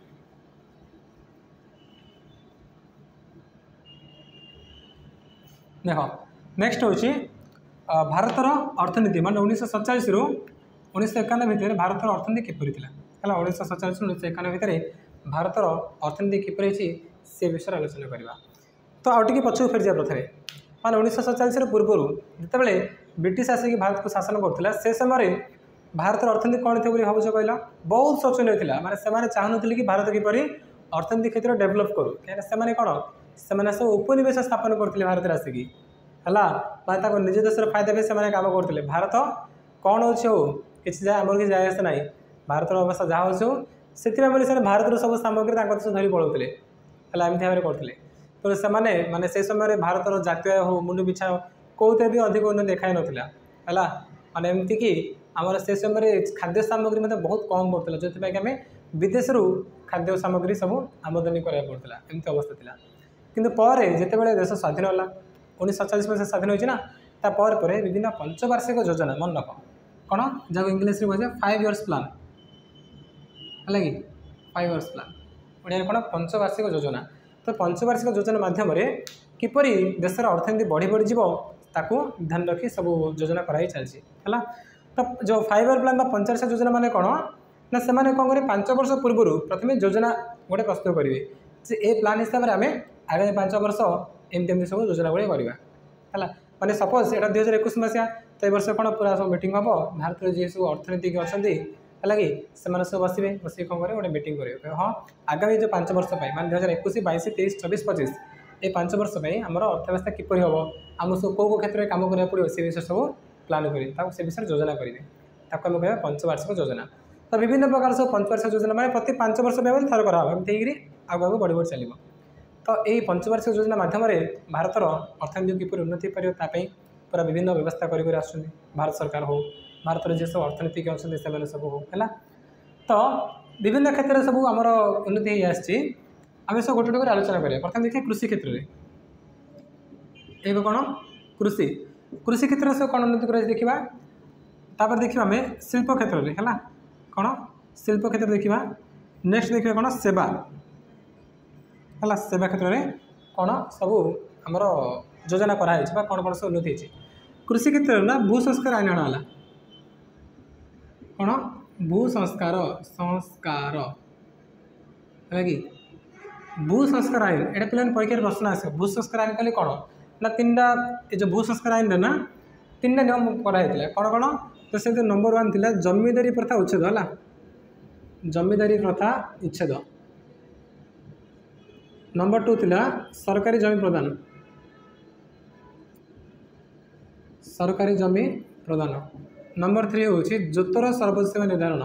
देख नेक्स्ट हूँ भारतर अर्थनीति मान उन्नीस सतचाश रु उन्नीस एकानबे भितर भारतर अर्थनीति किपरि थिला है उन्नीस सतचाश उन्नीस एकानबे भितर भारतर अर्थनीति किपरि से विषय आलोचना करवा तो आउ टे पछक फेर जा प्रथम मान उन्नीस सतचाश पूर्व जितेबाला ब्रिटिश आसिक भारत को शासन करुला से समय भारतर अर्थनीति कौन थे भावुच कहला बहुत शोचनीय था माने से चाहून कि भारत किपर अर्थनीति क्षेत्र डेभलप करूँ कहीं कौन से सब उपनिवेश स्थापन करते भारत आसिक है निज देश फायदा भी से कम करते भारत कौन हो किसी जाए आमर कि जाए आसे ना भारत अवस्था जहाँ हो से भारत सब सामग्री देश धरी पलाऊे है एमती भाव में करते तो से मैंने से समय भारत जातीय हो मुंड पिछा हो कौन भी अधिक उन्नति देखा नाला है माने एमती कि आमर से समय खाद्य सामग्री मतलब बहुत कम पड़ता जो आम विदेश खाद्य सामग्री सब आमदानी कराया पड़ता एमती अवस्था था किंतु पर जितेबाला देश स्वाधीन है उन्नीस सतचाश मसीह स्वाधीन होना तापर पर विभिन्न पंचवार्षिक योजना मन रख कौन जहाँ इंग्लीश में कहे फाइव इयर्स प्लान है कि फाइव इयर्स प्लान ओडिया कौन पंचवार्षिक योजना तो पंचवार्षिक योजना मध्यम किपर देशर अर्थनीति बढ़ी बढ़ी ताकू ध्यान रखी सब योजना कराई चलती है तो जो फाइव इयर प्लान पंचवार्षिक योजना माने कौन ना से कौन करें पांच वर्ष पूर्व प्रथम योजना गोटे प्रस्तुत करेंगे से ए प्लान हिसाब से आम आगामी पांच वर्ष एमती एमती सब योजना गुड़ा करवा है मैंने सपोज यहाँ दुई हजार एक मसीहा तो ये वर्ष कौन पूरा सब मीटिंग हम भारत जी सब अर्थनीतिक अच्छा है कि सब बसवे बस कौन करेंगे गोटे मीटिंग करेंगे हाँ आगामी जो पांच वर्ष मैं दुई हजार एक बैश तेईस चौबीस पचिश ये पांच वर्ष आम अर्थव्यवस्था किपर हम आम सब कौ क्षेत्र में कम करने पड़ो से विषय सब प्लान करेंगे से विषय योजना करेंगे ताको आम कह पंचवार्षिक योजना तो विभिन्न प्रकार सब पंचवार्षिक योजना मैं प्रति पांच वर्ष व्यवहार थर कराव एमती आगे आगे बढ़ी बढ़ी चलो तो यही पंचवार्षिक योजना मध्यम भारतर अर्थनीति किपर उन्नति पारे पूरा विभिन्न व्यवस्था कर भारत सरकार हो भारत जी सब अर्थनीतिक अच्छा से सब हो है तो विभिन्न क्षेत्र में सब आमर उन्नति आम सब गोटे गोटे आलोचना करें प्रथम देखिए कृषि क्षेत्र में ये कौन कृषि कृषि क्षेत्र में सब कौन उन्नति कर देखा तापर देखा आम शिल्प क्षेत्र में है कौन शिल्प क्षेत्र देखा नेक्स्ट देखिए कौन सेवा है सेवा क्षेत्र में कौन सब आमर योजना कराई कौन कौन सब उन्नति होती कृषि क्षेत्र में ना भू संस्कार आईन अणाला कौन भू संस्कार संस्कार है कि भू संस्कार आईन एटा पे परीक्षा प्रश्न आस भू संस्कार आईन कहले कौन ना तीन टा ये जो भू संस्कार आईन ना तीन टा नियम कराई कौन कौन तो से नंबर वन थिला जमीदारी प्रथा उच्छेद है जमीदारी प्रथा उच्छेद नंबर टू थिला सरकारी जमी प्रदान सरकारी जमी प्रदान नंबर थ्री हूँ जोतर सर्वोच्च सीमा निर्धारण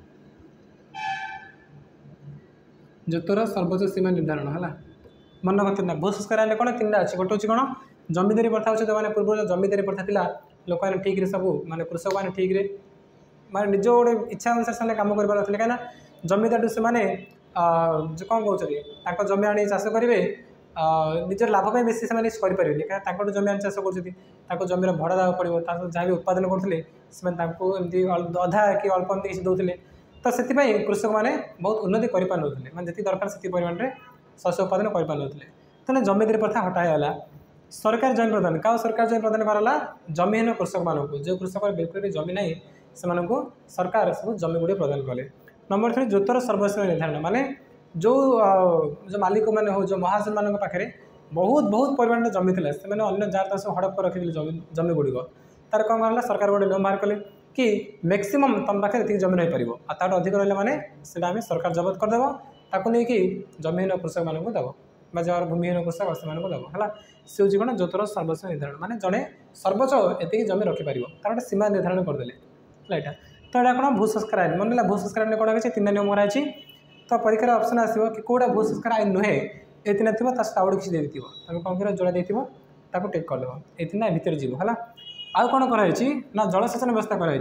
जोतर सर्वोच्च सीमा निर्धारण है मन करते भू संस्कार कौन तीन टा अच्छे गोटे हूँ कौन जमीदारी प्रथा उच्छेद मैंने पूर्व जमीदारी प्रथा था लोक मैंने ठीक सब माने कृषक मैंने ठीक माने निज गोटे इच्छा अनुसार से कम कर कहीं जमीदार से मैंने जो कौन कहते जमी आनी चाष करेंगे निजर लाभपाई बेसी से करेंगे कहीं जमी आनी चाष कर जमीर भड़ा देवा पड़ो जहाँ भी उत्पादन करते एमती अधा कि अल्प एमती किसी दौले तो से कृषक मैंने बहुत उन्नति करें मैं जी दरकार से परिमाण में शस्य उत्पादन करें तेना जमीदारी प्रथा हटाईगला सरकारी जमी प्रदान क्या सरकार जमी प्रदान कराला जमीन कृषक मानक जो कृषक बिल्कुल भी जमी ना से सरकार सब जमी गुड़ी प्रदान कले नंबर थ्री जोतर सर्वस्व निर्धारण माने जो जो मालिक मैंने हो जो महाजन मान पाखे बहुत बहुत परिमाण जमी थे से जार सब हड़प कर रखी जमी जमी गुड़िक तार कौन करा सरकार गोटे नियम बाहर कले कि मैक्सिमम तुम पाखे ये जमी रही पार आठ अधिक रहा मैंने सरकार जबत करदेव ताकू नहीं कि जमीन कृषक मानक देव जहाँ भूमिहीन कृषक से देव है सी हूँ कौन जोतर सर्वस्व निर्धारण माने जड़े सर्वोच्च एति जमी रखिपार तार गोटे सीमा निर्धारण करदे यहाँ तो यहाँ कौन भू संस्कार आईन मन भू संस्कार आईन कौन है तीन नियम कराई तो परीक्षार ऑप्शन आसो कि कौटा भू संस्कार आईन नुहे ये तीन थी आउट किसी देती तुम कौन कर जोड़ा देती टेक करदेव ये तीन भितर जीव है आउ कौन कराई ना जलसेचन व्यवस्था कराई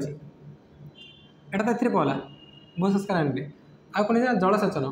यहाँ तो ये पहला भू संस्कार आईन में आउ कौन जलसेचन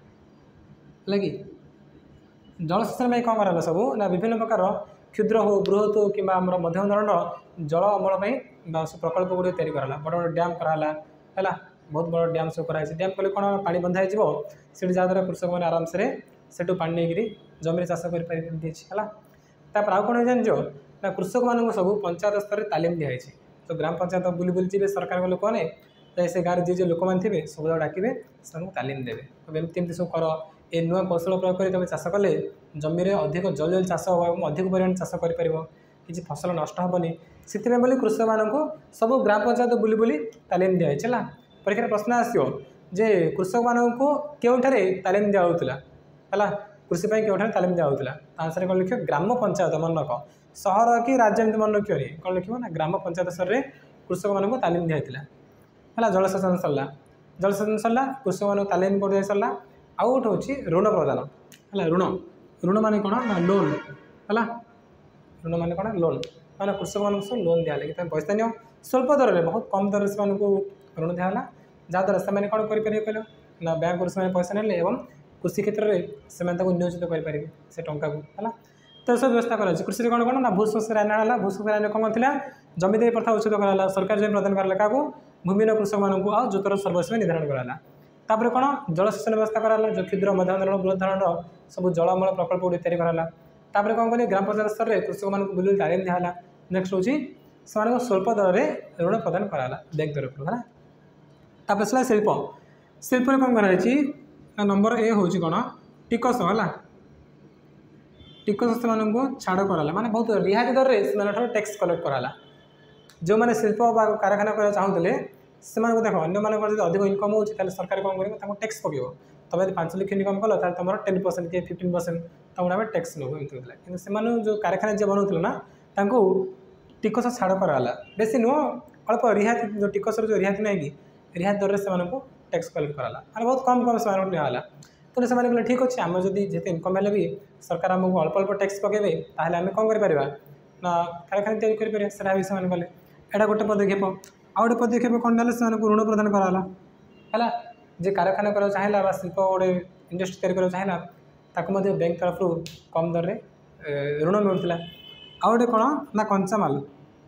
है कि जलसेचन में कौन करा सब ना विभिन्न प्रकार क्षुद्र हो बृहत हो कि मध्यम धरण जल अमल प्रकल्प गुड़ी तैयारी कराला बड़ बड़ डैम कराला है बहुत बड़ डैम सब कराई डैम कले कौन पानी बंधा से जहाँद्वारा कृषक मैंने आराम से सेठू पानी नहीं जमी चाष कर आउ कौन जान ना कृषक मान सब पंचायत स्तर में तालीम दिखाई तो ग्राम पंचायत बुली बुली जी सरकार लोक मैंने से गाँव जी लोक मैंने थे सब डाके से तालीम देवे एमती सब कर ए नुआ कौशल प्रयोग कर तुम चाष कले जमी अधिक जल जल चाष हम अधिक परिमाण चाष कर किसी फसल नष्ट हेनी से कृषक मानक सब ग्राम पंचायत बुली बुली तालीम दिखाई है परीक्षा प्रश्न आसो जे कृषक मानक क्योंठारे तालीम दिखाला है कृषि क्योंठारे तालीम दिखाला आंसर कौन लिख ग्राम पंचायत मन रख सहर कि राज्य एमती मन रखिए कौन लिख ना ग्राम पंचायत स्तर में कृषक मानक तालीम दिखाई है जलसेचन सरला जलसेचन सरला कृषक मानक तालीम कर सरला आउ गोटे हूँ ऋण प्रदान है ऋण ऋण मान कौन ना लोन है ऋण मान कौन लोन मैंने कृषक मान सब लोन दिया कि तुम पैसा नियो स्वल्प दर में बहुत कम दर से ऋण दिहला जहाँद्वारा से कौन करेंगे कहल ना बैंक से पैसा ने एवं कृषि क्षेत्र में से नियोजित करेंगे से टंका को है तो सब व्यवस्था कराई कृषि कौन कौन ना भू संस्कार आईन आना भू संस्कार आईन कौन था जमीदारी प्रथा उच्छेद कराला सरकार जमी प्रदान कराला क्या भूमिहीन कृषक मानक आ जोतर सर्वस्व निर्धारण कराला तापर कौन जलसेचन व्यवस्था कराला जो क्षुद्र मध्यम धरण बृहत धरण सब जलमल प्रकल्प गुड़ी तैयारी कराला तापर कौन करें ग्राम पंचायत स्तर में कृषक मानक बुल तालीम दिहला नेक्स्ट हूँ से स्वल्प दर में ऋण प्रदान कराला बैंक तरफ है तापर से शिल्प शिल्प कौन कराई नंबर ए हूँ कौन टिकस है टिकस से छाड़ कराला माने बहुत रिहाती दर में टैक्स कलेक्ट कराला जो मैंने शिल्प कारखाना करना चाहूले से देख अन्य अधिक इनकम हो सरकार कौन कर टैक्स पकड़ तुम यदि पांच लाख इनकम कल तुम टेन परसेंट कि फिफ्टीन परसेंट तुम आम टैक्स नब एमती होता कि जो कारखाना जी बनाऊल ना टिकस छाड़ कराला बेसी नुह अल्प रिहाती जो टिकस जो रिहाती ना कि रिहाती दर से टैक्स कलेक्ट कराला माने बहुत कम कम से निला तो से कहले ठीक अच्छे आम जब जिते इनकम है भी सरकार आमको अल्प अल्प टैक्स पकेबे ताहले आम कौन कर ना कारखाना तैयारी करें से कले यहाँ गोटे पदक्षेप आउ गोटे पदक्षेप कौन ना से ऋण प्रदान कराला है जे कारखाना कर चाहिए बा शिल्प गोटे इंडस्ट्री तैयारी कर चाहिए ताकू बैंक तरफ कम दर में ऋण मिलूला आउ गोटे कौन ना कंचामाल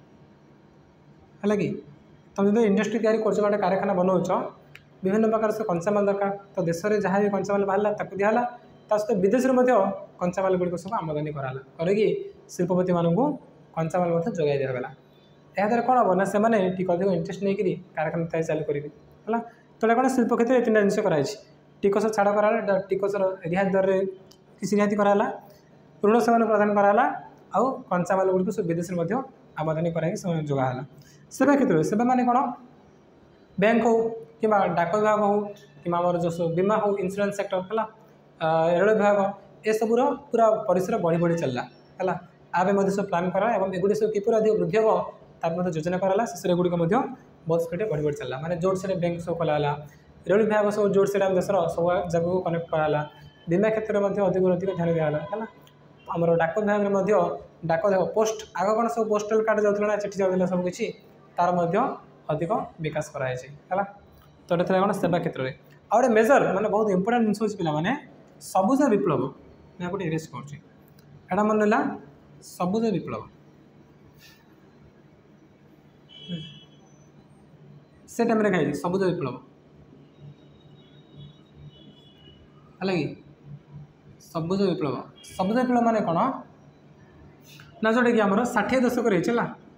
है कि तुम जो इंडस्ट्री तैयारी कर गोटे कारखाना बनाऊच विभिन्न प्रकार से कंचामाल दरकार तो देश में जहाँ भी कंचामाल बाहर ताकू दिहला सहित विदेश कंचामाल गुड़िक सब आमदानी कराला करके शिल्पपति मानू कंचामाल जोगाई दिगला याद्वारा कौन हम ना से अधिक इंटरेस्ट नहीं कारखाना तैयारी चालू करेंगे है तो कौन शिल्प क्षेत्र में तीन जिन कराई टिकस छाड़ कराला टिकस रिहाती दर में किसी रिहाती कराला ऋण से प्रदान कराला आउ कंचामाल गुड़िक सब विदेश में आमदानी कराई जोगाला। सेवा क्षेत्र सेवा माने कौन बैंक हो कि डाक विभाग हो कि जो बीमा हो इंश्योरेंस सेक्टर है रेल विभाग ए सबूर पूरा परिसर बढ़ी बढ़ी चलला है आगे सब प्लां करा एगुड़ी सब किपर अधिक वृद्धि हम तार योजना कराला शेष गुड़िक बहुत स्पीड बढ़ी बढ़ी चलला माने जोर से बैंक सब खोला रेल विभाग सब जोर से देशर सब जगह कनेक्ट कराला बीमा क्षेत्र में अधिक अधिक ध्यान दिगला है आमर डाक विभाग में डाक पोस्ट आग कौन सब पोस्टाल कार्ड जाऊला ना चिठी जाऊला सबकि तार अधिक विकास कराई है तो ये कौन सेवा क्षेत्र में आउ गए मेजर माने बहुत इंपोर्टेंट जिन पे मैंने सबुज विप्लव मैं गोटे इरेज कर मन रहा सबुज विप्लव से टाइम खाई सबुज विप्लव है कि सबुज विप्लव सबुज विप्लव माने कौन ना जोटा कि आम षाठी दशक रही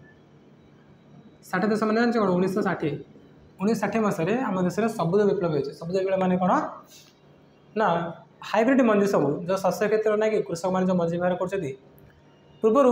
षाठी दशक मैंने कौन उन्नीस षाठी उन्नीस षाठी मसीह आम देश में सबुज विप्लव होती सबुज विप्लव माने कौन ना हाइब्रिड मंजी सब जो शस्य क्षेत्र ना कि कृषक मैंने जो मंजी व्यवहार कर पूर्वर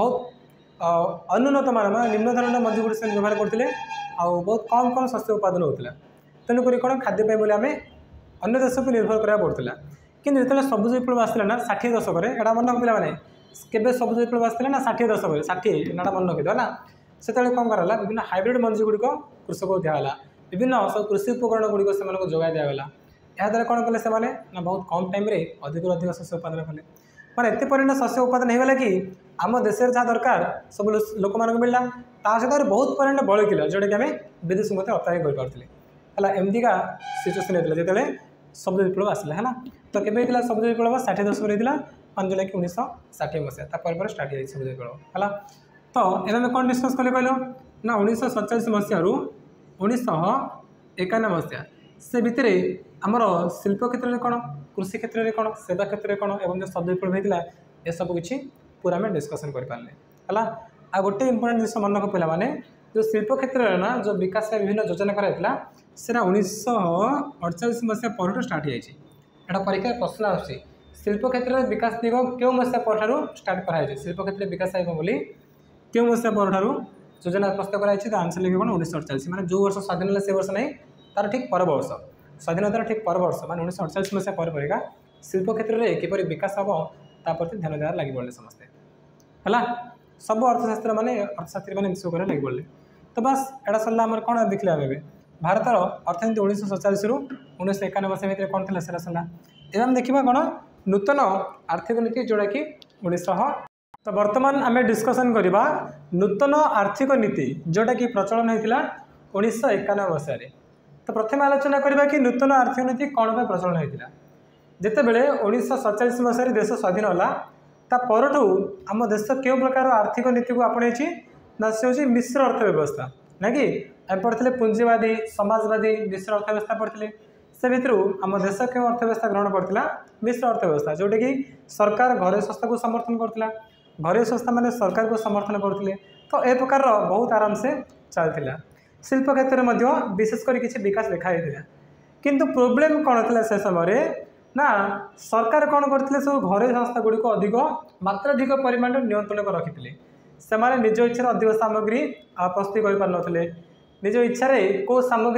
बहुत अनुन्नत मान निम्न धरण मंजी गुड़ी से व्यवहार करते बहुत कम कम शस्य उत्पादन होता तेणुक कौन खाद्य बोले आम अन्य देश को निर्भर करा पड़ता कि जो सबुज विप्लव आसला ना षाठी दशक एटा मन रखा मैंने केवे सबुज विप्लव आसला ना षाठी दशक षाठी नाटा मन रखी है से कौन कराला विभिन्न हाइब्रिड मंजी गुड़िक कृषक को दिगला विभिन्न सब कृषि उपकरण गुड़िक से जोगाई दिगला याद्वारा कौन कले से ना बहुत कम टाइम अधिक अधिक शस्य उत्पादन कले मैंने एत परिमाण शस्य उत्पादन होगा कि आम देश जहाँ दरकार सब लोक मान मिलला ता सहित बहुत परिमाण बड़ीला जोटा कि आम विदेश में रप्तानी करपारे है एमतीका सिचुएसन होता है जो सबुज विप्लव आसला है तो केवे सबुज विप्लव षाठी दशक होता मान जोटा कि उन्नीस षाठी मसीहा पर स्टार्ट हो सबुज विप्लव है तो ये कौन डिस्कस कले कहल ना उन्नीस सतचाश मसीह उन्नीस एकानवे मसीहा से भितर आमर शिल्प क्षेत्र में कौन कृषि क्षेत्र में कौन सेवा क्षेत्र में कौन एवं जो सबुज विप्लव होता है ये सब किसी पूरा आम डिस्कसन करें है आ गोटे इंपोर्टेंट जिन मन रख पे जो शिल्प क्षेत्र में ना जो विकास विभिन्न योजना कराइला से उन्नीस अड़चाश मसीहा पर स्टार्ट हो परीक्षा प्रश्न आसी शिल्प क्षेत्र में विकास दिग क्यों मसीहा पर स्टार्ट कराई शिल्प क्षेत्र में विकास आएगा बोली क्यों मसीहा पर योजना प्रस्तुत कराई आंसर लिखे कौन उन्नीस अड़चाश मैंने जो वर्ष स्वाधीन से वर्ष नहीं तार ठीक पर वर्ष स्वाधीनतार ठीक पर वर्ष मैंने उन्नीस अड़चाश मसीहा पर परिका शिल्प क्षेत्र में किपर विकास हम ताप्रति ध्यान देवार लगी पड़े समस्ते है सब अर्थशास्त्र माने अर्थशास्त्री मैंने विषय कर लगी पड़े तो बस एटा सरला आम कौन देखले आम भारतर अर्थनीति उन्नीस सतचाश रु उन्नीस एकानवे मसीहा भितर कौन थी से सरला एवं देखा कौन नूतन आर्थिक नीति जोड़ा कि उन्नीस तो बर्तमान आम डिस्कसन करवा नूतन आर्थिक नीति जोटा कि प्रचलन होता उन्नीस एकानवे मसीह तो प्रथम आलोचना करवा कि नूतन आर्थिक नीति कौन पर प्रचलन होता जिते बड़े उन्नीस सतचाश मसीह देश स्वाधीन होला ता परठू आम देश क्यों प्रकार आर्थिक नीति को आपणेछि ना से हूँ मिश्र अर्थव्यवस्था ना कि आम पढ़ते पुंजीवादी समाजवादी मिश्र अर्थव्यवस्था पढ़ते से भितर आम देश क्यों अर्थव्यवस्था ग्रहण करता मिश्र अर्थव्यवस्था जोटा कि सरकार घरे संस्था को समर्थन करता घरे संस्था माने सरकार को समर्थन करते तो ए प्रकार बहुत आराम से चलता शिल्प क्षेत्र में विशेषकर किसी विकास देखा किंतु प्रोब्लेम कौन था से समय ना सरकार कौन करते सब घरे संस्था गुड़िक अधिक मात्राधिक परिमाण नियंत्रण कर रखी से निज इच्छा अधिक सामग्री प्रस्तुत कर निज इच्छा कौ सामग्री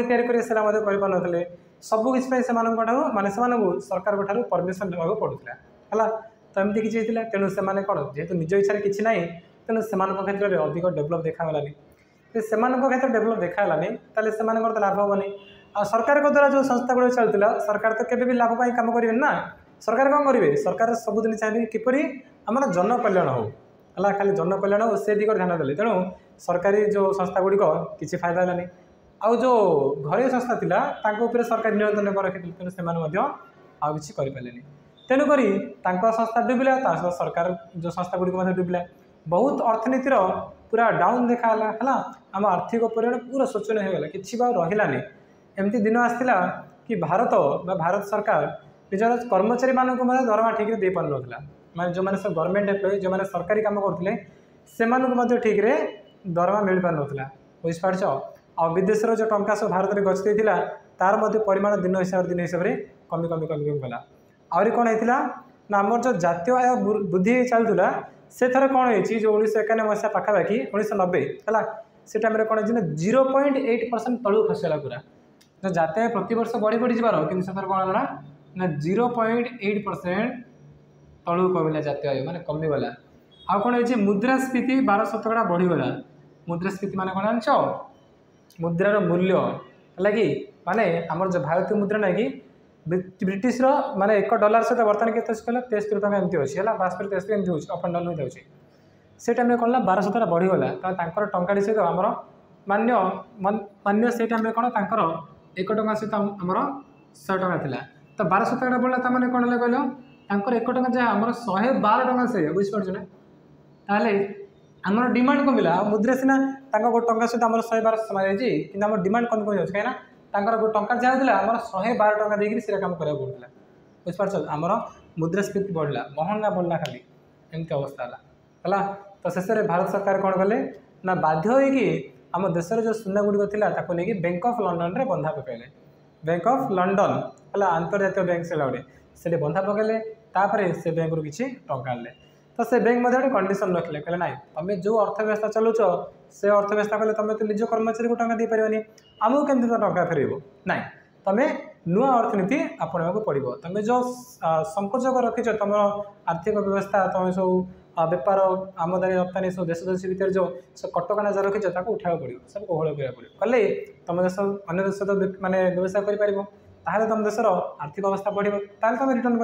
तैयारी सबकि से माने सरकार परमिशन ना पड़ूला है तो एमती किसी होता तेणु से कौन जेहेतु निज इच्छा किसी ना तेणु से क्षेत्र में अधिक डेभलप देखागलानी से क्षेत्र डेभलप देखागलानी ताले से लाभ हेनी आ सरकार को द्वारा जो संस्था गुड़ चलता सरकार तो केवे भी लाभ पाई काम करेंगे ना सरकार कौन करेंगे सरकार सबुदिन चाहिए किपरि आमर जन कल्याण हो है खाली जन कल्याण हो से दिग ध्यान देते तेणु सरकारी जो संस्था गुड़िक किसी फायदा है आउ जो घरे संस्था थिला तांको ऊपर सरकार नियंत्रण कर रखी तेणु से आउ किसी करें तेणुक संस्था डुबिला सरकार जो संस्था गुड़िक डुबिला बहुत अर्थनीतिर पूरा डाउन देखाला है आम आर्थिक परिमाण पूरा शोचनीय होगा कि रही एमती दिन आसला कि भारत बा भारत सरकार निजर कर्मचारी मानक दरमा ठीक दे पार ना मैं जो मैंने सब गवर्नमेंट एम्प्लॉई जो मैंने सरकारी काम करते से ठीक रे दरमा मिल पार ना बुझीपार आ विदेश जो टंका सब भारत में गच्छी तार परिमाण दिन हिसाब दिन हिसाब से कमी कमी कमी कमी गला आहरी कौन होता ना आमर जो जातीय आय वृद्धि चलूला से थर कौन हो जो उन्नीस एकानवे मसीहा पाखापाखि उन्नीस नब्बे है से टाइम कौन हो जीरो पॉइंट एट परसेंट तलू खसीगला पूरा तो जाते प्रति वर्ष बढ़ी बढ़ी जबार कि कौन है ना जीरो पॉइंट एट परसेंट तलू कमिला जातीय आय माने कमिगला आ कौन हो मुद्रास्फीति बारह शतकड़ा बढ़ीगला मुद्रास्फीति माने कौन जान मुद्रार मूल्य है कि माने आमर जो भारतीय मुद्रा ना कि ब्रिटिश रो माने एक डॉलर सहित बर्तमान के कहला तेस्तरी टका एमती अच्छी है बास्तरी तेस्तरी एमती होची अप एंड डाउन हो जाऊँगी से टाइम कौन बारह शतकड़ा बढ़ीगला तो टंका सहित आमर मान्य मान्य से टाइम कौन तांकर एक टका सहित आमर शहे टका थिला तो बारह शतकड़ा बढ़ला ताने कौन है कहल तांकर एक टका जहाँ आमर शहे बार टका से बुझीपार ना ताहले आमर डिमांड कमिला मुद्रा सीना गो टंका सहित आम शहे बार सामान कि आम डिमांड कम कमी जाऊँ कहीं गो टंका जहाँ होता आम शहे बार टका देकर से काम करा पड़ता बुझीपार आमर मुद्रास्फीति बढ़ला महंगा बढ़ला खाली एमती अवस्था है तो शेष में भारत सरकार कौन कले ना बाध्य होगी आम देशर जो सुना गुड़िक था नहीं बैंक ऑफ लंडन रे बंधा पकड़े बैंक ऑफ लंडन है अंतर्जातीय बैंक से गोटे से बंधा पकड़े तापर से बैंक रू किसी टंका आने तो से बैंक गोटे कंडीशन रखिले कहले ना तुम जो अर्थव्यवस्था चलाउच से अर्थव्यवस्था कले तुम तो निज कर्मचारी को टंका दे पारे आमको केमती तो टंका फेरब ना तुम नुआ अर्थनीति आपणा पड़ो तुम जो संकोचक रखीच तुम आर्थिक व्यवस्था तुम सब बेपार आमदानी रप्तानी सब देश देश भितर जो सब कटकणा जो रखीच उठा पड़ो सब कोहल करा पड़ो कले तुम देश अन्य देश सहित माने व्यवसाय कर तुम देशर आर्थिक अवस्था बढ़ो ताल तुम रिटर्न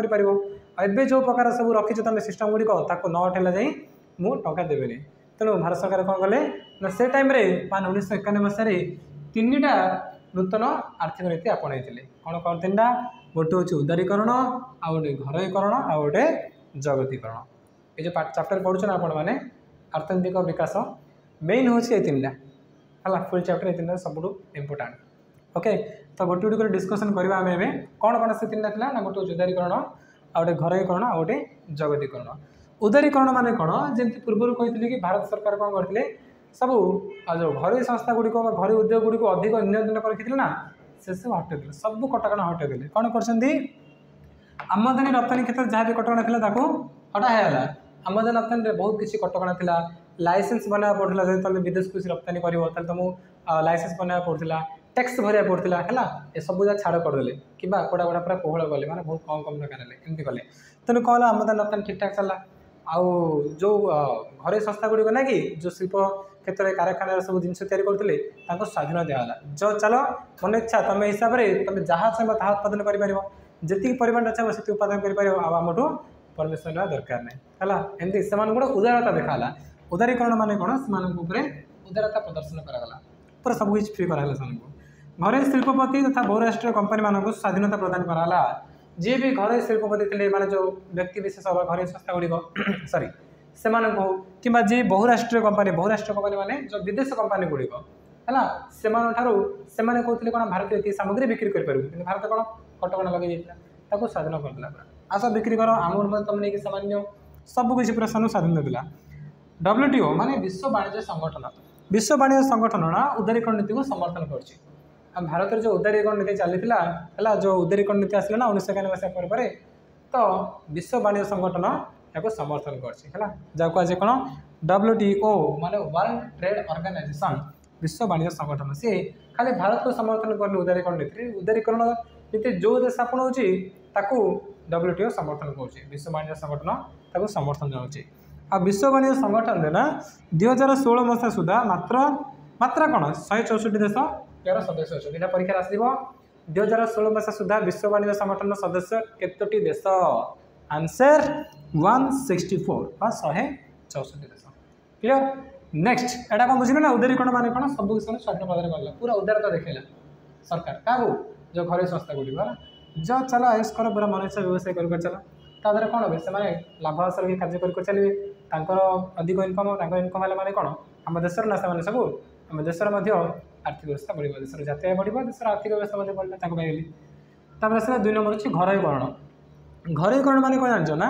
कर जो प्रकार सब रखीच तुम सिस्टम गुड़िक न उठेला जाई मु टंका देवेनि तेणु भारत सरकार कौन कले ना से टाइम मान उन्नीस एकानवे मसीह तीन टा नूतन आर्थिक नीति आपणाई कौन कौन तीन टा गोटे हूँ उदारीकरण आ गए घरोईकरण आ गए जगतीकरण ये जो चैप्टर पढ़ुन आपण मैंने अर्थनैतिक विकास मेन हूँ ये तीन टा है फुल चैप्टर ये तीन सब इम्पोर्टाट ओके तो गोटे गोटे डिस्कसन करवा आम ए कौन कौन से तीन टा ना गोटे उदारीकरण आ गए घरोईकरण आ गए जगतीकरण उदारीकरण माने कौन जमी पूर्व कही कि भारत सरकार कौन करते सब जो घरोई संस्था गुड़िक घरोई उद्योग गुड़िक अधिक नियंत्रण कर रखी ना से सब हटेदे सब कटकणा हटेदे कौन कर आमदानी रप्तानी क्षेत्र जहाँ भी कटकणा था हटाला आमदानी रप्तानी बहुत किसी कटकणा था लाइसेंस बनवा पड़ता जब तुम विदेश को रप्तानी कर तुमको लाइसेंस बनवा पड़ता टैक्स भरिया पड़ता है ये सब जगह छाड़ करदे कि कोड़ा गोड़ा पूरा कोहल कले मैंने बहुत कम कम टका ना एमती कले तेणु कौन आमदानी रप्तानी ठीक ठाक चलला आउ जो घरोई संस्था गुड़िक ना कि जो शिल्प क्षेत्र में कारखाना सब जिन तैयारी करते स्वाधीन दिगला जो चलो मन इच्छा तुम हिसाब से तुम जहाँ चाहो ता उत्पादन कर जी परिमाण चाहो से उत्पादन करमठू परमिशन ना दरकार नहीं है एमती से गोटे उदारता देखा उदारीकरण मान कौन से उदारता प्रदर्शन कराला पूरा सब कुछ फ्री कराला से घरोई शिल्पपति तथा बहुराष्ट्रीय कंपनी मानक स्वाधीनता प्रदान कराला जी भी घरोई शिल्पपति थे माने जो व्यक्ति विशेष घरोई संस्था गुड़िक सॉरी से कि जी बहुराष्ट्रीय कंपनी बहुराष्ट्रीय कंपनी माने जो विदेश कंपनी गुड़िक है से कहते कौन भारत ये सामग्री बिक्री कर भारत कौन कटकणा लगे जाता स्वाधीन करदेला पूरा आस बिक्री कर आम तुम नहीं सामान्य सब किसी पूरा सेनु स्वाधीन देला डब्ल्यूटीओ माने विश्व वाणिज्य संगठन विश्व वाणिज्य संगठन उदारीकरण नीति को समर्थन कर भारत जो उदारीकरण नीति चली है जो उदारीकरण नीति आसला ना उन्नीस एकानवे मसीहा पर तो विश्व वाणिज्य संगठन या समर्थन कर आज कौन डब्ल्यूटीओ माने वर्ल्ड ट्रेड ऑर्गेनाइजेशन विश्व वाणिज्य संगठन सी खाली भारत को समर्थन कर उदारीकरण नीति उदारीकरण नीति जो देश अपनाऊँच डब्ल्यूटीओ समर्थन कर विश्व वाणिज्य संगठन समर्थन जाऊँगी आ विश्व वाणिज्य संगठन ना दुई हजार षोह मसीहा सुधा मात्र मात्र कौन शहे चौसठी देश यार सदस्य अच्छा यहाँ परीक्षा आसो दुई हजार षोह मसीहा सुधा विश्व वाणिज्य संगठन सदस्य केतोटी देश आंसर वन सिक्सटी फोर शहे चौसठी देश क्लियर नेक्स्ट एटा कौन बुझे ना उदारीकरण मान कौन सब किसी स्वाधीन प्रदान करला पूरा उदारता देखला सरकार क्या जो घरोई संस्था गुड़िक जो चल आयुष कर पूरा मन इच्छा व्यवसाय कर चल ताद्वारा कौन हे से लाभ आस रखी कार्य कर चलिए अधिक इनकम इनकम है माने कौन आम देशर ना से सब आम देशर आर्थिक व्यवस्था बढ़ देशर जातीय बढ़ देशर आर्थिक व्यवस्था बढ़ से दुई नंबर अच्छी घरोईकरण घरोईकरण मान कौन जान ना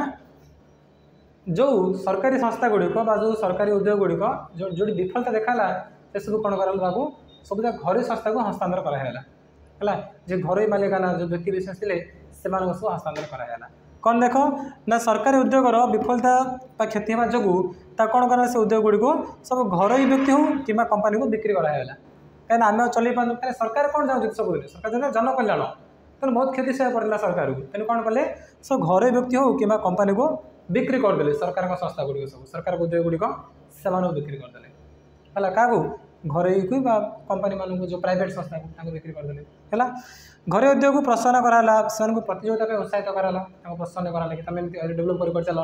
जो सरकारी संस्था गुड़िक जो सरकारी उद्योग गुड़िक जो जो विफलता देखाला से सब कौन करा सब घरोई संस्था को हस्तांतर कराला है जे घरोई मालिकाना जो व्यक्ति विशेष थे से सब हस्तांतर कराला कौन देख ना सरकारी उद्योगर विफलता क्षति होगा जो कौन करा से उद्योग गुड़ी सब घर व्यक्ति हो कि कंपानी को बिक्री कराला कहीं आम चल पार्न कहीं सरकार कौन चाहूँगी सब सरकार चाहते जनकल्याण तेनाली बहुत क्षति सह पड़ा सरकार को तेनाली कौन कले सब घर व्यक्ति हो कि कंपानी को बिक्री करदे सरकार संस्था गुड़िक सब सरकार उद्योग गुड़िक से बिक्री करदे है क्या घर को कंपानी मान जो प्राइवेट संस्था को बिक्री करदे है घर उद्योग को प्रोत्साहन कराला से प्रतियोगिता उत्साहित कराला प्रोत्साहन कराला कि तुम डेभलप कर चल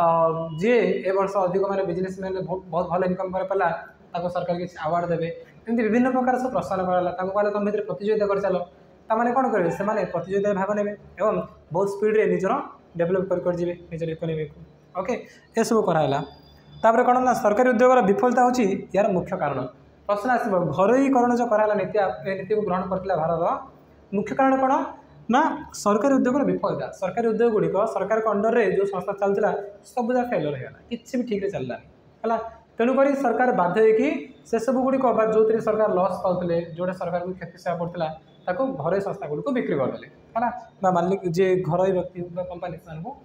जी ए वर्ष अधिक मैंने बिजनेस मैंने बहुत भल इनकम कर पाला सरकार किसी अवार्ड देवे एमती विभिन्न प्रकार सब प्रोत्साहन कराला कहले तुम भर प्रतियोगिता कर चल ताने कौन करेंगे से प्रतियोगिता भाग ने एवं बहुत स्पीड निजर डेभलप कर जी निजर इकोनोमी को ओके ये सब कराला तापर कौन ना सरकारी उद्योगर विफलता होची यार मुख्य कारण प्रश्न आसो घरोईकरण जो कराला नीति नीति को ग्रहण करता भारत मुख्य कारण कौन ना सरकारी उद्योगर विफलता सरकारी उद्योग गुड़िक सरकार के अंडर में जो संस्था चलता सब जगह फेलर होगा किसी भी ठीक से चललानी है तेणुक सरकार बाध्य होगी से सब गुड़िक जो सरकार लॉस पाते जोटा सरकार को क्षति सह पड़ता घर संस्था गुड़ को बिक्री करदे है मालिक जी घर व्यक्ति कंपानी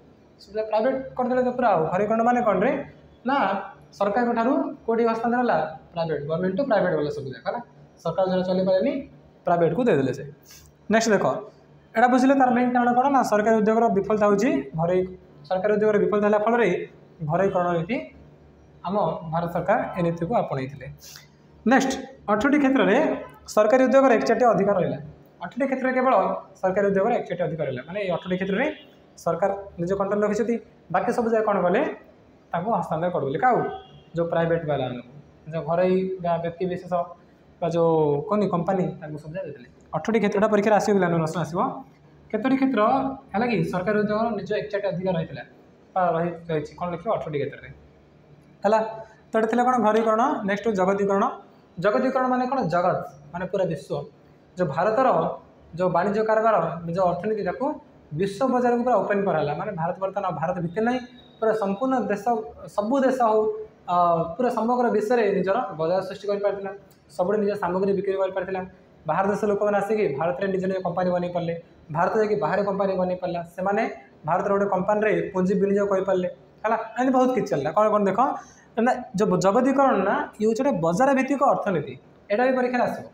से प्राइवेट करदे पूरा घरीकरण मान कौन रे ना सरकार ठारू कौटी हस्तांतर है प्राइवेट गवर्नमेंट टू प्राइवेट वाला सब है सरकार जो चल पारे प्राइवेट को देदेले से नेक्स्ट देख एटा बुझे तार मेन कारण कौन ना सरकारी उद्योगर विफलता होची घर सरकारी उद्योगर विफलता है फल घरोईकरण नीति आम भारत सरकार ए नीति को आपणई नेक्स्ट अठटी क्षेत्र में सरकारी उद्योगर एकचाटी अधिकार रहा अठटी क्षेत्र केवल सरकारी उद्योगर एकचाटी अधिकार रहा माने अठटी क्षेत्र में सरकार निज कंट्रोल रखी बाकी सब जगह कौन कले हस्तांतर करदे क्या जो प्राइवेट वाला जो घर व्यक्ति विशेष जो कौन कंपानी सब देते अठटी क्षेत्रटा परीक्षा आसो पिला प्रश्न आसो केतोटी क्षेत्र है कि सरकारी उद्योग निज एकचाटी अधिकार रही रही कौन लिखे अठटी क्षेत्र में है तो ये थी कौन घरीकरण नेक्स्ट जगतीकरण जगतीकरण माने कौन जगत माने पूरा विश्व जो भारतर जो वाणिज्य कारबार निज अर्थनीति विश्व बजार को पूरा ओपन कराला माने भारत बर्तमान भारत भितर नहीं पूरा संपूर्ण देश सबू देश हो पूरा समग्र विश्व में निजर बजार सृष्टि कर सब निज सामग्री बिक्री कर बाहर देश लोक मैंने आसिक भारत में निज निज कंपानी बन पारे भारत जाकि बाहर कंपानी बन पारा से भारत गोटे कंपानी पुंजी विनियोग कर पारे है एम बहुत किसी चलला कौन कौन देख ना जो जगतीकरण ना ये हूँ बजार भित्तिक अर्थनीति एटा भी परीक्षा आसो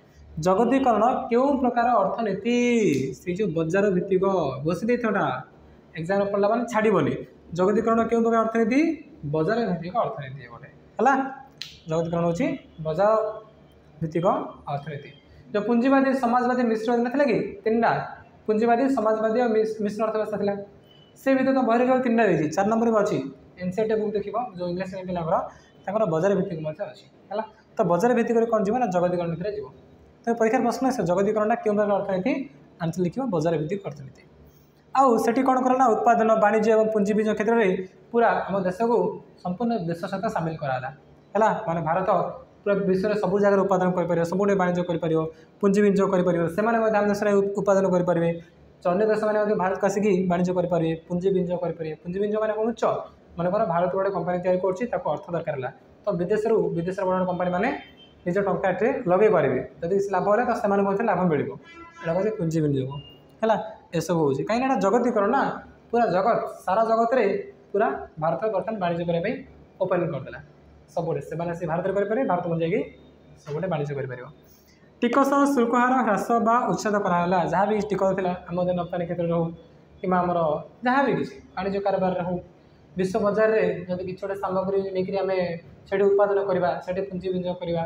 जगतीकरण क्यों प्रकार अर्थनीति से जो बजार भित्तिक घोषी देता एग्जाम पढ़ला मैंने छाड़बनी जगतीकरण क्यों प्रकार अर्थनीति बजार भित्तिक अर्थनीति गोटे है जगतीकरण हूँ बजार भित्तिक अर्थनीति जो पुंजीवादी समाजवादी मिश्र ना कि तीन टा पुंजीवादी समाजवादी और मिश्र अर्थव्यवस्था था से भर तो बहरी केवल तीन टाइम चार नंबर में अच्छी एनसीईआरटी बुक देख जो इंग्लिश पिलाଙ୍କର बजार भित्तिक अच्छी है तो बजार भित्तिक कौन जीव ना जगतीकरण नीति जीव तो परीक्षा प्रश्न आस जगतीकरण क्यों प्रकार अर्थनीति आंसर लिख बजार भित्तिक अर्थनीति आउ से कौन करा उत्पादन वाणिज्य और पुंजी विनियोग क्षेत्र में पूरा आम देश को संपूर्ण देश सहित सामिल कराला है माने भारत पूरा विश्व में सब जगह उत्पादन कर सब वाणिज्य कर पुंजी विनियोग कर आम देश उत्पादन करेंगे अन्य देश मैंने भारत को आसिक वाणिज्य करेंगे पुंजी विनियोग करेंगे पुंजी विनियोग मैंने कौन उच्च मनकर भारत गोटे कंपानी तैयारी कर अर्थ दरकार है तो विदेश विदेश बड़ बड़ कंपानी मैंने निज टंकाटे लगे पारे जब लाभ है तो से लाभ मिले यहाँ कहते पुंजी विनियोग है एसबू हूँ कहीं जगतीकरण ना पूरा जगत सारा जगत रे पूरा भारत बर्तमान वाणिज्य करने ओपन करदेला सबुठे से भारत में करेंगे भारत में जाकि सबुठे वाणिज्य कर टिकस शुल्क हार ह्रास बा उच्छेद कराला जहाँ भी टिकस थी आमदानी रप्तानी क्षेत्र में हो कि जहाँ भी किसी वाणिज्य कारबार हो विश्व बजार में जब कि गोटे सामग्री नहीं आम से उत्पादन करवा से पुंजी विनियोग करवा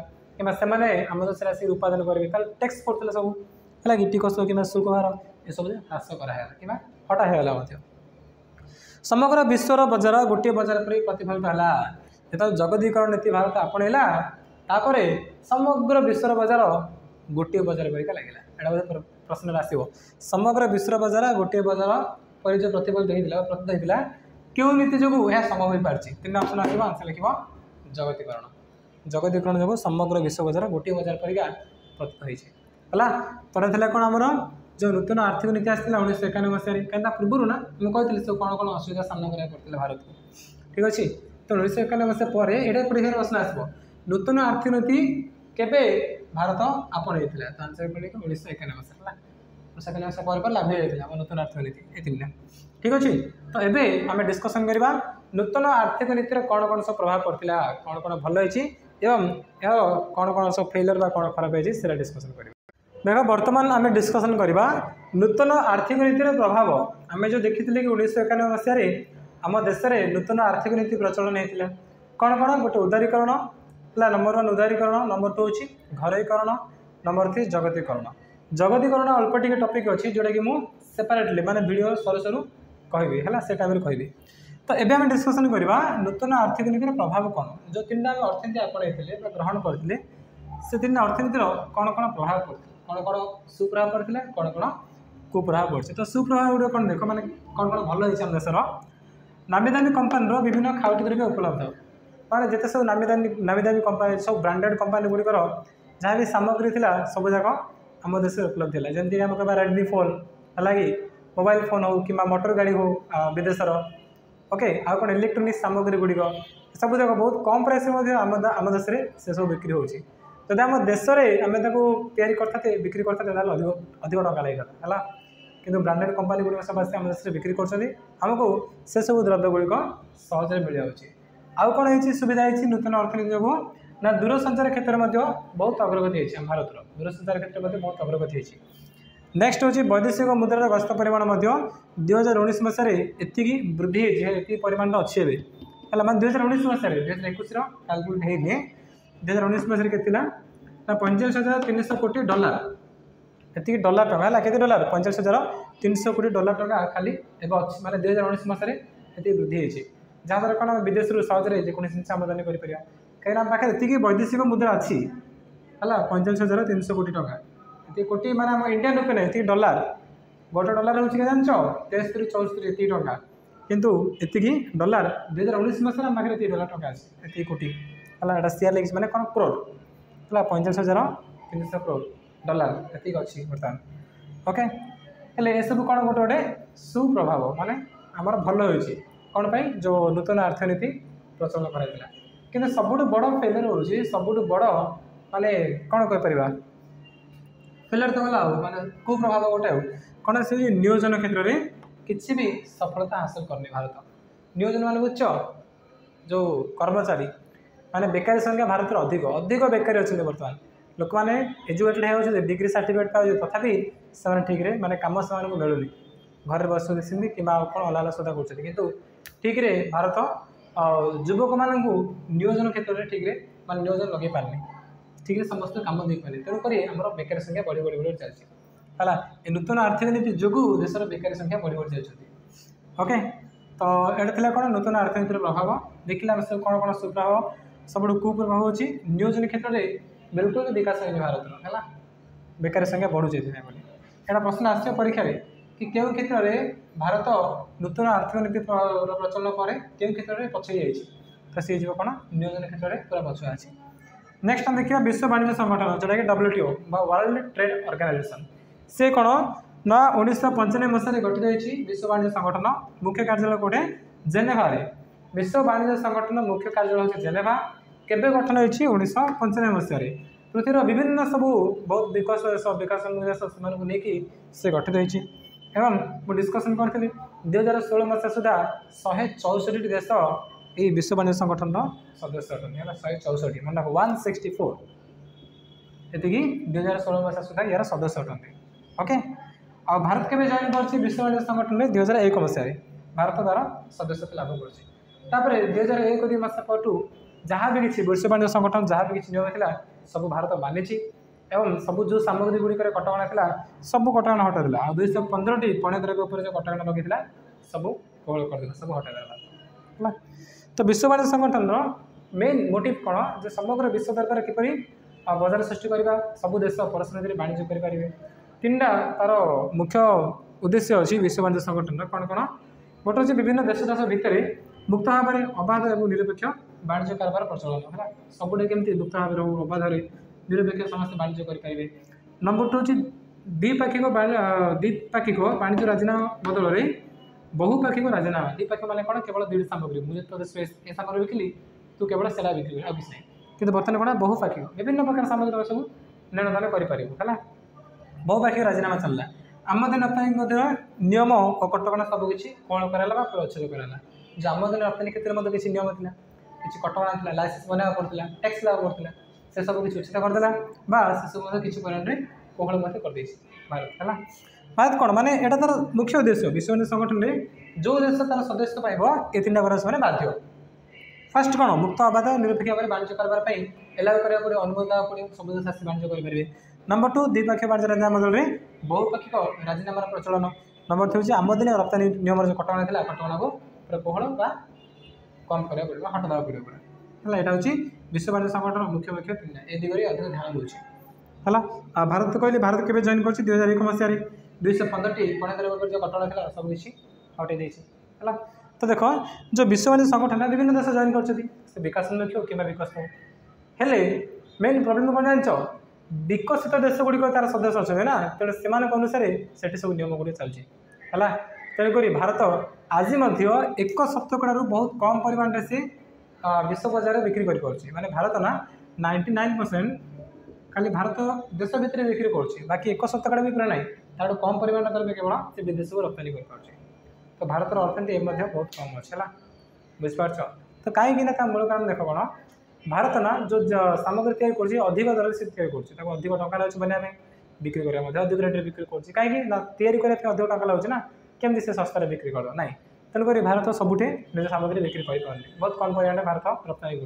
कि आम देश आसिक उत्पादन करेंगे टैक्स पड़ता सब है कि टिकस कि शुल्क हार ये सब ह्रास कराला कि हटा होगा समग्र विश्वर बजार गोटे बजार पर प्रतिफलित है जो जगतीकरण नीति भारत आपणला तापर समग्र विश्वर बजार गोटे बजार परिका लगे एटा प्रश्न आसो समग्र विश्व बजार गोटे बजार पर जो प्रतिफलित होता प्रतिफलित होता क्यों नीति जो यह संभव हो पार्टी तीन ऑप्शन आस आंसर लिख जगतीकरण जगतीकरण जो समग्र विश्व बजार गोटे बजार परिका प्रतिफलित है तर थे कौन आमर जो नूतन आर्थिक नीति आसाला उन्नीस एकानवे मसीह कहीं पूर्व ना मुझे कहती सब कौन कौन असुविधा सामना करा पड़ता भारत को ठीक अच्छे तो उन्नीस एकानवे मसीह पर ये परीक्षा प्रश्न आसो नूतन आर्थिक नीति केबे भारत आपणई तो आंसर पड़े उन्नीस एकानवे मसीह उन्नीस एकानवे मसीह पर लागू होता है नूतन आर्थिक नीति ये तीन ठीक अच्छे। तो एबे आम डिस्कसन करवा नूतन आर्थिक नीतिर कौन कौन सब प्रभाव पड़ता कौन कौन भल होती एवं यार कौन कौन सब फेलियर बा कौन खराब होती से डिस्कसन करवा। देख बर्तमान आम डिस्कसन करवा नूतन आर्थिक नीतिर प्रभाव आम जो देखी कि उन्नीस एकानवे मसीह आम देश में नूतन आर्थिक नीति प्रचलन होता कौन कौन गोटे उदारीकरण है नंबर वन उदारीकरण नंबर टू हूँ घरोईकरण नंबर थ्री जगतीकरण। जगतीकरण अल्प टे टपिक अच्छी जोटा कि मुझे सेपरेटली माने वीडियो सरू सरू कहबी है से टाइम कहबी। तो एबे हम डिस्कसन करवा नूतन आर्थिक नीतिर प्रभाव कौन जो तीन टाइम अर्थनीति आपणते ग्रहण करते से तीन अर्थनीतिर कौन कौन प्रभाव पड़ता कौन कौन सुप्रभाव पड़ता कौन कौन कुप्रभाव पड़े। तो सुप्रभाव गुड़ कौन देख मैंने कौन कौन भल होती देशर नामी दामी कंपानी विभिन्न खाउटी द्रव्य उपलब्ध माने जिते सब नामी दामी नामी दामी कंपानी सब ब्रांडेड कंपानी गुड़िकर जहाँ भी सामग्री थी सब जाक आम देश में उपलब्ध है जमीक आम कह रेडमी फोन है कि मोबाइल फोन हो कि मोटर गाड़ी हो विदेशर ओके आउ कौन इलेक्ट्रोनिक सामग्री गुड़िक सब जाक बहुत कम प्राइस आम देश में से सब बिक्री होती जब आम देश में आम या करते बिक्री करते अधिक अधिक टका लगे है कि ब्रांडेड कंपानी गुड़िक सब आम देश में बिक्री करमको से सब द्रव्य गुड़िक सहज मिल जाऊँगी। आउ कौन है सुविधा है नूतन अर्थनीति जो ना दूरसंचार क्षेत्र में बहुत अग्रगति है भारत दूरसंचार क्षेत्र में बहुत अग्रगति है। नेक्स्ट हूँ वैदेशिक मुद्रार गस्त परिमाण दुई हजार उन्नीस मसीह एति वृद्धि ये परिमाण अच्छी है है मैं दुई हजार उन्नीस मसीह दुई हजार एक कैलकुलेट है दुई हजार उन्नीस मसीह के पैंचाश हजार तीन सौ कोटी डॉलर ये डॉलर टका है के डॉलर पैंचाश हजार तीन सौ कोटी डॉलर टका खाली एवं अच्छी माने दुई हजार उन्नीस मसीह ये वृद्धि होती जहाँद्वारा कौन विदेश सहजरे जेको जिन आमदानी कर कहीं आम पाखे ये वैदेशिक मुद्रा अच्छी है पैंचाश हजार तीन सौ कोटी टका ये कोटी माने आम इंडियन रुपये नहीं ये डॉलर गोटे डॉलर हूँ क्या जान तेस्तरी चौस्तरी ये टका कितु ये डॉलर दुई हजार उन्नीस मसीह आम पाखे ये डॉलर टका अच्छी ये कोटी है यहाँ सीआर लगे मैंने कौन क्रोर है पैंचाश हजार तीन सौ क्रोर डॉलर ये अच्छी बर्तमान ओके हेले ये सब कौन गोटे गोटे सुप्रभाव माने आमर भल होती कौन पाई जो नूतन अर्थनीति प्रचलन कराइला कि सबुठ बड़ फेलियर हूँ सबुठ बड़ माने कौन कहीपर फेलियर तो गला माने कुप्रभाव गोटे हो कौन से नियोजन क्षेत्र में किसी भी सफलता हासिल करनी भारत नियोजन मान बुझ जो कर्मचारी माने बेकारी संख्या भारत में अधिक अधिक बेकारी अच्छे बर्तमान लोक मैंने एजुकेटेड हो डिग्री सर्टिफिकेट पाए तथापि से ठीक है माने काम से मिलूनी घर बस कि कौन अलग सौदा कर ठीक रे भारत युवक मान नियोजन क्षेत्र में ठीक है मान नियोजन लगे पारनी ठीक है समस्त कम दे पारे तेणुक आम बेकारी संख्या बढ़ी बढ़ी बढ़ी चलती है नूतन आर्थिक नीति जो देशर बेकारी संख्या बढ़ी बढ़ी जाती ओके। तो ये कौन नूतन अर्थनीतिर प्रभाव देखिए आम सब कौन कौन सुप्रभाव सब कुप्रभाव हो नियोजन क्षेत्र में बिल्कुल विकास है भारत है बेकारी संख्या बढ़ुचे यहाँ प्रश्न आस परीक्षा कि क्यों क्षेत्र में भारत नूतन आर्थिक नीति प्रचलन पर क्यों क्षेत्र में पछई जाइए तो सी जो कौन नियोजन क्षेत्र में पूरा पछुआ अच्छी। नेक्स्ट हम देखिए विश्व वाणिज्य संगठन जोटा कि डब्ल्यूटीओ वर्ल्ड ट्रेड ऑर्गेनाइजेशन से कौन ना उन्नीस पंचानबे मसीह गठित होती विश्व वाणिज्य संगठन मुख्य कार्यालय कौटे जेनेभा विश्व वाणिज्य संगठन मुख्य कार्यालय होती जेनेभा केबे गठन होती उन्नीस पंचानबे मसीह पृथ्वीर विभिन्न सबू बहुत विकास देश विकास देश से से गठित होती एवं मुझे डिस्कसन करी दुई हजार षोल मसीहा सुधा शहे चौसठ देश ये विश्व वाणिज्य संगठन सदस्य अटन शहे चौसठ मन वन सिक्सटी फोर ये दुई हजार षोल मसीहा सुधा यार सदस्य अटंती ओके। आ भारत के जॉइन कर विश्व वाणिज्य संगठन में दुई हजार एक मसीह भारत द्वारा सदस्यता लाभ कर दुई हजार एक दुई मसीहा पटू जहाँ भी किसी विश्व वाणिज्य संगठन जहाँ भी किसी नियम था सब भारत मानी एवं सब जो सामग्री गुड़िक कटकणा था सब कटकणा हटाइला आ दुई पंद्रह टी पण्य द्रव्य उपर जो कटकणा लगे सब कोहल कर सब हटाइला। तो विश्व वाणिज्य संगठन मेन मोटिव कौन जो समग्र विश्व दरबार किपरि बजार सृष्टि करवा सब देश परस्पर वाणिज्य करेंगे तीन टा तार मुख्य उद्देश्य अच्छी विश्व वाणिज्य संगठन कौन कौन गोटे अच्छे विभिन्न देश देश भितर मुक्त भाव में अबाध और निरपेक्ष वाणिज्य कारबार प्रचलन है सबुठे केमती मुक्त भाव रहू अबाध निरपेक्ष समस्त वाणिज्य करेंगे। नंबर टू हूँ द्विपाक्षिक द्विपाक्षिक वाणिज्य राजीनामा बदल में बहुपाक्षिक राजीनामा द्विपाक्षिक माने कौन केवल दुईट सामग्री मुझे तो ए सामग्री बिकिली तू केवल सेला बिक्री आ किसी कि बर्तमान कौन बहुपाक्षिक विभिन्न प्रकार सामग्री सब लेन देन करें है बहुपाक्षिक राजीनामा चलला आमदानी रप्तानी नियम और कटकणा सबकि कौन कराला प्रच्छेद कराला। जो आमदानी रप्तानी क्षेत्र में किसी नियम था किसी कटकणा था लाइसेंस बनवा पड़ता टैक्स लगा पड़ता से सब किसी उचित करदेला बा से सब किसी परिमाण में कोहल करदे भारत है। भारत कौन माने यहाँ तार मुख्य उद्देश्य विश्व वाणिज्य संगठन में जो देश तार सदस्य पाइब ये तीन टा से बाध्य। फास्ट कौन मुक्त अबाध निरपेक्ष भाव में वाणिज्य करने एलाउ करा पड़े अनुमति देवा पड़े सब देश आस वाणिज्य करेंगे। नंबर टू द्विपक्षीय वाणिज्य राजिनामा बदल में बहुपाक्षिक राजिनामार प्रचलन। नंबर थ्री हूँ आमदानी और रप्तानी नियम जो कटकणा था कटकणा को पूरा कोहल बा कम करा पड़ो हटा देवा पड़ो पूरा है। यहाँ हूँ विश्व वाणिज्य संगठन मुख्य मुख्य तीन ए दिगरी अधिक ध्यान दूसरी है। भारत कहली भारत केवे जॉइन कर दुई हजार एक मसीह दुईश पंद्रह पणेन्द्र वर्ग जो कटकणा था सब किसी हटे है। तो देख जो विश्व वाणिज्य संगठन विभिन्न देश जॉइन कर विकासोन्मुखी हो कि विकास हेले मेन प्रोब्लेम कौन जान विकसित देश गुड़िक तार सदस्य अच्छे ना तेणु से अनुसार से सब नियम गुड़ी चलती है। तेणुक भारत आज एक शतकड़ू बहुत कम परिमाण से विश्व बजार बिक्री कर माने भारत ना नाइंटी नाइन परसेंट खाली भारत देश भितर बिक्री कर बाकी एक शतकड़ा भी पूरा ना तार कम परिमाण द्रव्य केवल से विदेश को रप्तानी कर। तो भारत अर्थनीति बहुत कम अच्छे है बुझिपार। तो कहीं मूल कारण देख कौन भारत ना जो सामग्री तैयारी कर अधिक दर से तैयारी कर अधिक टंका लगे बनाया बिक्री करने अधिक रेट बिक्री कर कहीं तैयारी करने अधिक टंका लगे ना केमती से सस्तार बिक्री कर ना तेणुक भारत सबुठे निज सामग्री बिक्री कर बहुत कम परिमाण भारत रप्तानी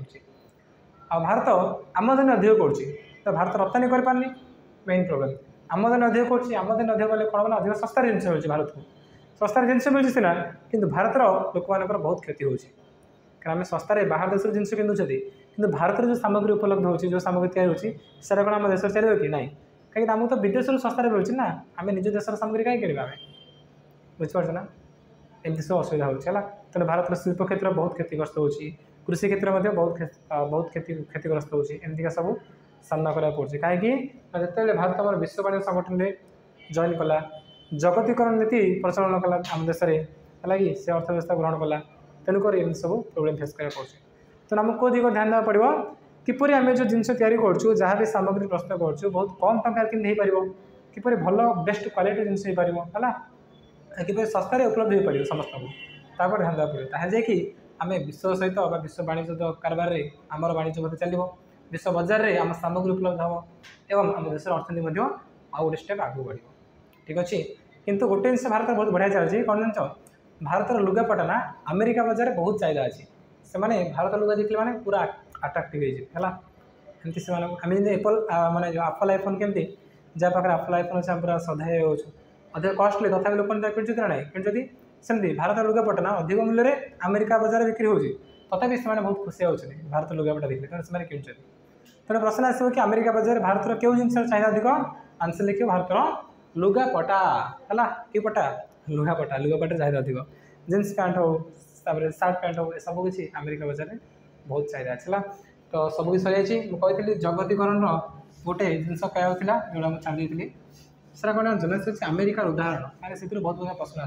कर भारत आमदानी अधिक कर भारत रप्तानी कर पारनी मेन प्रोब्लेम आमदानी अधिक कर आमदानी अधिक कले कौन अधिक सस्तार जिन मिलूँ भारत को सस्तार जिन मिलूँ सीना कि भारतर लोक मान बहुत क्षति हो आम सस्तार बाहर देश जिन पिंधुंट कि भारत में जो सामग्री उपलब्ध होती जो सामग्री तैयारी होती सर कौन आम देश चलो कि ना कहीं आमको तो विदेश सस्तार मिलूँ ना आम निज देश सामग्री कहीं किणवा आम बुझिपार ना एमती सब असुविधा होगा। तेनाली भारत शिल्प क्षेत्र बहुत क्षतिग्रस्त हो कृषि क्षेत्र में बहुत बहुत क्षति क्षतिग्रस्त होमती सब सामना करा पड़े कहीं जो भारत आम विश्व वाणिज्य संगठन में जॉइन कला जगतीकरण नीति प्रचलन कला आम देश में है कि से अर्थव्यवस्था ग्रहण कला तेणुक सब प्रोब्लेम फेस करा पड़े। तो आमको कौ दिग ध्यान देवा पड़ो किपर आम जो जिन तैयारी करूँ जहाँ भी सामग्री प्रस्तुत करूँ बहुत कम टंका कि किपर भल बेस्ट क्वालिटी जिन हो पार है कि सस्तार उपलब्ध हो पार समस्त को ध्यान देवा पड़ो ताकि कि आम विश्व सहित विश्व वाणिज्य कारबार में आमर वाणिज्य मत चलो विश्व बजार में आम सामग्री उपलब्ध हम एवं आम देश अर्थनीति आउ गोटे स्टेप आगे बढ़ ठीक अच्छे। किंतु गोटे जिन भारत बहुत बढ़िया चलती कौन जान भारतर लुगापटा ना अमेरिका बजार बहुत चाहिदा अच्छी से मैंने भारत लुगा देखले मैंने पूरा अट्राक्टिव है एमती से आम एप्पल माने एप्पल आईफोन केमती जहाँ पाखे एप्पल आईफोन अच्छे पूरा सधा हो अधिक कस्टली तथा लोक किणुच्च ना ना कि सेमती भारत लुगापटा ना अधिक मूल्य अमेरिका बजार बिक्री हो तथापि से बहुत खुशी होती भारत लुगापटा देखले तेणु से किणुच्च तेणु प्रश्न आसो कि अमेरिका बजार भारत क्यों जिन चाहिदा अधिक आंसर लिखे भारत लुगापटा है कि पटा लुगापटा लुगापटा चाहिदा अधिक जीन्स पैंट हो सार्ट पैंट हो सब किसी अमेरिका बजार में बहुत चाहिदा अच्छे। तो सब किसी सर मुझे जगतीकरण गोटे जिनस कहला जोड़ा मुझे चाहती सर कौन जनस अमेरिकार उदाहरण मैंने से बहुत प्रकार प्रश्न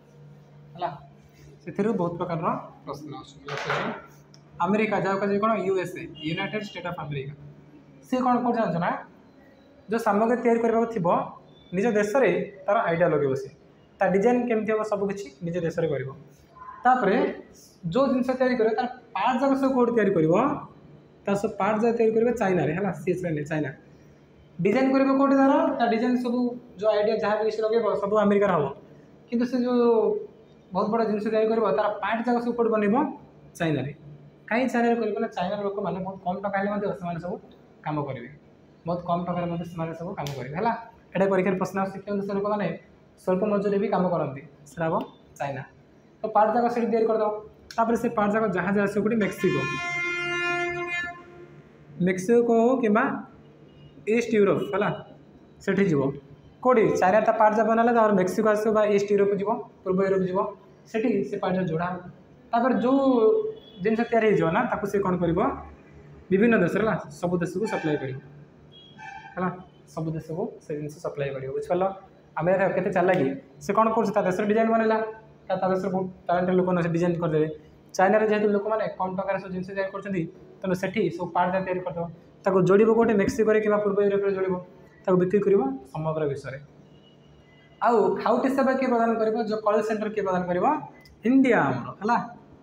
आसला से बहुत प्रकार प्रश्न आस अमेरिका जहाँ कह कौन USA United State of America सी कौन कर जान ना जो सामग्री तैयारी करने थी निज देश में तार आइडिया लगे सी ता डिजाइन केमती हम सबकि निज देश में कर जो जिन तैयारी कर तार पार्ट जाक सब कौट तैयारी कर सब पार्ट जाक तैयारी कर चाइना है सी चाइना डिजाइन कर कौटे तार डिजाइन सब जो आइडिया जहाँ भी लगे सब अमेरिकार हम किंतु से जो बहुत बड़ा जिन तैयारी कर तार पार्ट जाक सब कौट बनइब चाइना कहीं चाइना कर चाइना लोक मैंने बहुत कम टका से सब कम करेंगे बहुत कम टका सब कम करेंगे है एटा परीक्षा प्रश्न आस लोक मैंने स्वल्प मजूरी भी कम करती से हम चाइना तो पार्ट जाक से तैयारी करदे से पार्ट जाक जहाँ जहाँ आसो मेक्सिको मेक्सिको हो कि ईस्ट यूरोप है से जीव कौटी चार ता पार्ट जाक बनाला मेक्सिको आसो ईस्ट यूरोप जीव पूर्व यूरोप जीव से से पार्ट जोड़ा तापर जो जिन तैयारी होना से कौन कर विभिन्न देश सब देश को सप्लाई कर है सब देश को से जिन सप्लाई कर बुझल अमेरिका केते चला कि से कौन कर देश डिजाइन बनला देश बहुत टैलेंटेड लोक डिजाइन करदे चाइना जेहतु लोक मैंने कम टकर सब जिन तैयारी कर तेणु से सब पार्ट जा तैयारी करदेव जोड़ गोटे मेक्सिको कि पूर्व यूरोप जोड़ बिक्री कर समग्र विश्व में आउ खाउटी सेवा किए प्रदान कर जो कॉल सेंटर किए प्रदान कर इंडिया आमर है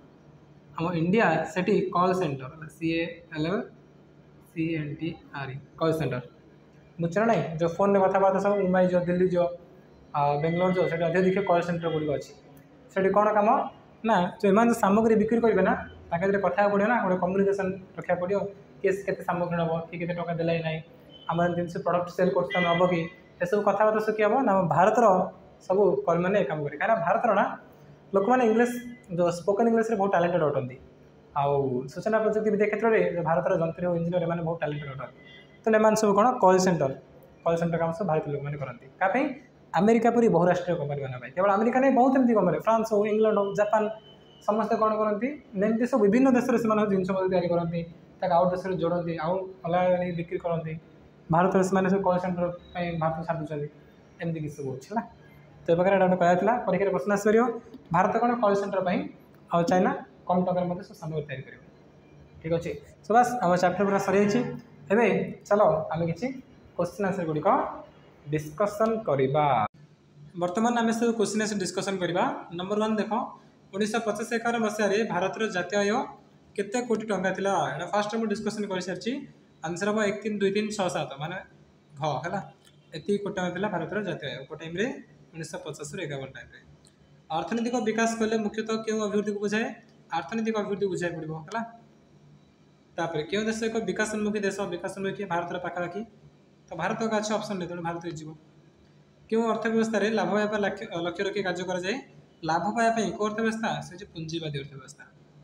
आम इंडिया से call centre C L L C N T R E call centre बुझे ना जो फोन में कथबार्ता सब मुंबई जो दिल्ली जो बेंगलोर जो से अधिक देखिए कॉल सेंटर गुड़िक अच्छी से कौन कम ना जो एम सामग्री बिक्री करेंगे ना ताकि कथा पड़ो ना गोटे कम्युनिकेशन रखा पड़ो किए के सामग्री नब कि केते टका देला ना आम जिन प्रडक्ट सेल कर नब कि सब कथबार्ता सब किए ना भारतर सब कर्मी मैंने काम करें कहीं भारतर ना लोक मैंने इंग्लीश जो स्पोकन इंग्लीश बहुत टैलेंटेड अटंती आउ सूचना प्रजुक्ति विद्या क्षेत्र में भारत जंत्री और इंजीनियर मैंने बहुत टैलेंटेड अटंती तो एम सब कौन कॉल सेंटर कॉल सेंटर काम सब भारतीय लोक मैंने करती क्या अमेरिका परी बहुराष्ट्रीय कंपनी मैंने केवल अमेरिका नहीं बहुत एमती कंपनी फ्रांस हो इंग्लैंड हो जापान समस्ते कौन करती एमती सब विभिन्न देश में जिनस तैयारी करती आउट देश में जोड़ती आउ अलग बिक्री करती भारत से सब कॉल सेंटर भारत छाड़ुं एमती किसी सब अच्छे तो ये प्रकार कहला परीक्षा प्रश्न आसपर भारत कौन कॉल सेंटर आउ चाइना कम टकर सब सामग्री तैयारी कर ठीक अच्छे सो बास आम चैप्टर पूरा सरी एबे चलो आम कि क्वेश्चन आंसर गुड़िक डिस्कसन करवा बर्तमान आम सब क्वेश्चन आंसर डिस्कसन करवा नंबर वन देख उन्नीस पचास एकावन मसीह भारत जातीय आय केते कोटी टंका थिला एटा फास्ट मुझे डिस्कसन कर सारी आंसर हम एक तीन दुई तीन छः सात माने घ है एति कोटी टंका थिला भारत जातीय आय को टाइम उन्नीस पचास एकावन टाइम अर्थनैतिक विकास कले मुख्यतः क्यों अभिवृद्धि को बुझाए अर्थनैतिक अभिवृद्धि बुझाई पड़ो है तापर क्यों देश एक विकासोन्मुखी देश विकासोन्मुखी भारत पाखापाखि तो भारत का अच्छे ऑप्शन नहीं तेणु भारत हो क्यों अर्थव्यवस्था लाभ पाइबा लक्ष्य रखी कार्य कराए लाभ पाइबा को अर्थव्यवस्था से पुंजीवादी अर्थव्यवस्था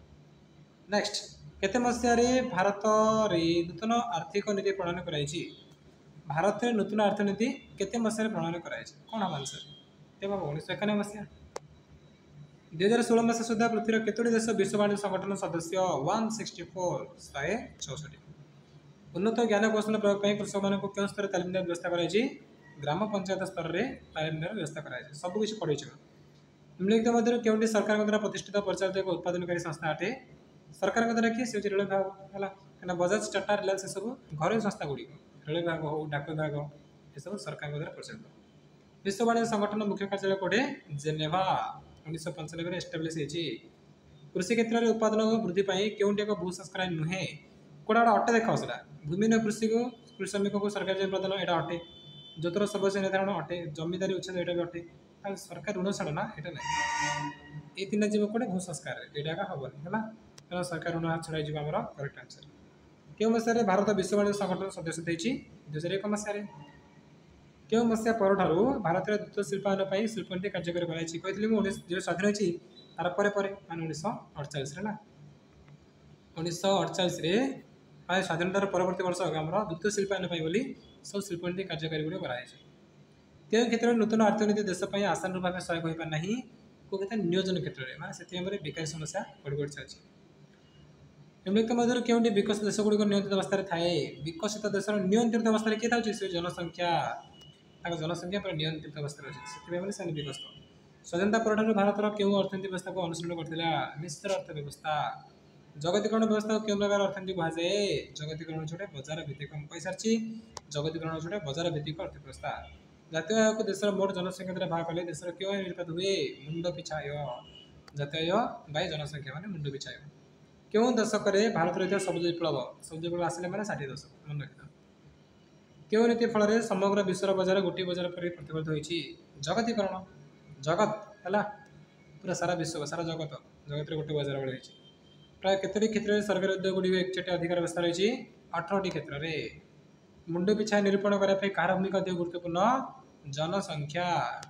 नेक्स्ट केते मसीह भारत नूतन आर्थिक नीति प्रणयन कराई भारत में नूतन अर्थनीति केते मसीह प्रणयन कराई कौन हम आंसर तेज उन्नीस एकानवे मसीहा दुई हजार षोल मसीहा सुधा पृथ्वीर केतोटी देश विश्व वाणिज्य संगठन सदस्य वन सिक्सटी फोर शहे चौसठ उन्नत ज्ञान कौशल प्रयोग कृषक मान क्यों स्तर तालीम देवार व्यवस्था कराई ग्राम पंचायत स्तर में तालीम देवार व्यवस्था कराई सबकिछ पढ़े निम्नलिखित मध्य क्योंटी सरकार द्वारा प्रतिष्ठित परिचालित एक उत्पादनकारी संस्था अटे सरकार द्वारा किए से रेल विभाग है कहीं बजाज टाटा रिलायंस सब घर संस्था गुड़िक रेल विभाग हो डाक विभाग ये सब सरकार द्वारा परिचालित विश्व वाणिज्य संगठन मुख्य कार्यालय कोटे जेनेवा उन्नीस पंचानबे एस्टाब्लीश कृषि क्षेत्र में उत्पादन वृद्धि क्योंटी एक भूसंस्कार नुहे कौटा अटे देख सा भूमिहीन कृषि को कृषि श्रमिक को सरकारी जमी प्रदान यहाँ अटे जोतर सर्वस्व निर्धारण अटे जमीदारी उच्छेद यहाँ भी अटे सरकार ऋण छाड़ ना यहाँ ना ये तीन जीव कौटे भूसंस्कार यहाँ हेनी है तेना सरकार ऋण छड़ाई आम करेक्ट आंसर क्यों मसीह भारत विश्व वाणिज्य संगठन सदस्य दुई हजार एक मसीह क्यों मसीहा पर भारत में द्रुत शिल्पायन शिल्पनीति कार्यकारी कराई कहती उन्नीस जो स्वाधीन होती तार मान उन्नीस अड़चाश ना उन्नीस अड़चाश स्वाधीनतार परवर्त वर्ष आम द्रुत शिल्पायन बोली सब शिल्पनीति कार्यकारी गुड़ कराई क्यों क्षेत्र में नूतन अर्थनीति देशपाई आसान भाव सहायक हो पारना को कहते नियोजन क्षेत्र में मानते से बेकारी समस्या बढ़ बढ़ चलती निम्नलिखित मध्य क्योंटी विकसित देश गुड़िक नियंत्रित अवस्था थाए विकसित देश नियंत्रित अवस्था किए था जनसंख्या जनसंख्या पर नियंत्रित अवस्था अच्छे से विकसित स्वाधीनता पर भारत क्यों अर्थनीति व्यवस्था को अनुसरण करता मिश्र अर्थव्यवस्था जगतीकरण व्यवस्था को क्यों प्रकार अर्थनीति कहुए जगतीकरण छोटे बजार भित्तिक कही सारी जगतीकरण छोटे बजार भित्तिक अर्थव्यवस्था जातीय आय को देशर मोट जनसंख्या भाग कले देशर क्यों निर्पात हुए मुंड पिछा आय जातीय आय बै जनसंख्या मान मुंड पिछा आय क्यों दशक भारत रही सबुज विप्लव सबुज विप्लव आसिले मैंने षाठी दशक मन रखी क्यों नीति फल समग्र विश्वर बजार गोटे बजार पर प्रतिफलित होती जगतीकरण जगत है पूरा सारा विश्व सारा जगत जगत गोटे बजार भाई प्राय केतोटी क्षेत्र में सरकारी उद्योग गुड़ी एकचेट अधिकार व्यवस्था रही अठरटी क्षेत्र में मुंड पिछा निरूपण करने कहार भूमिका अधिक गुरुत्वपूर्ण जनसंख्या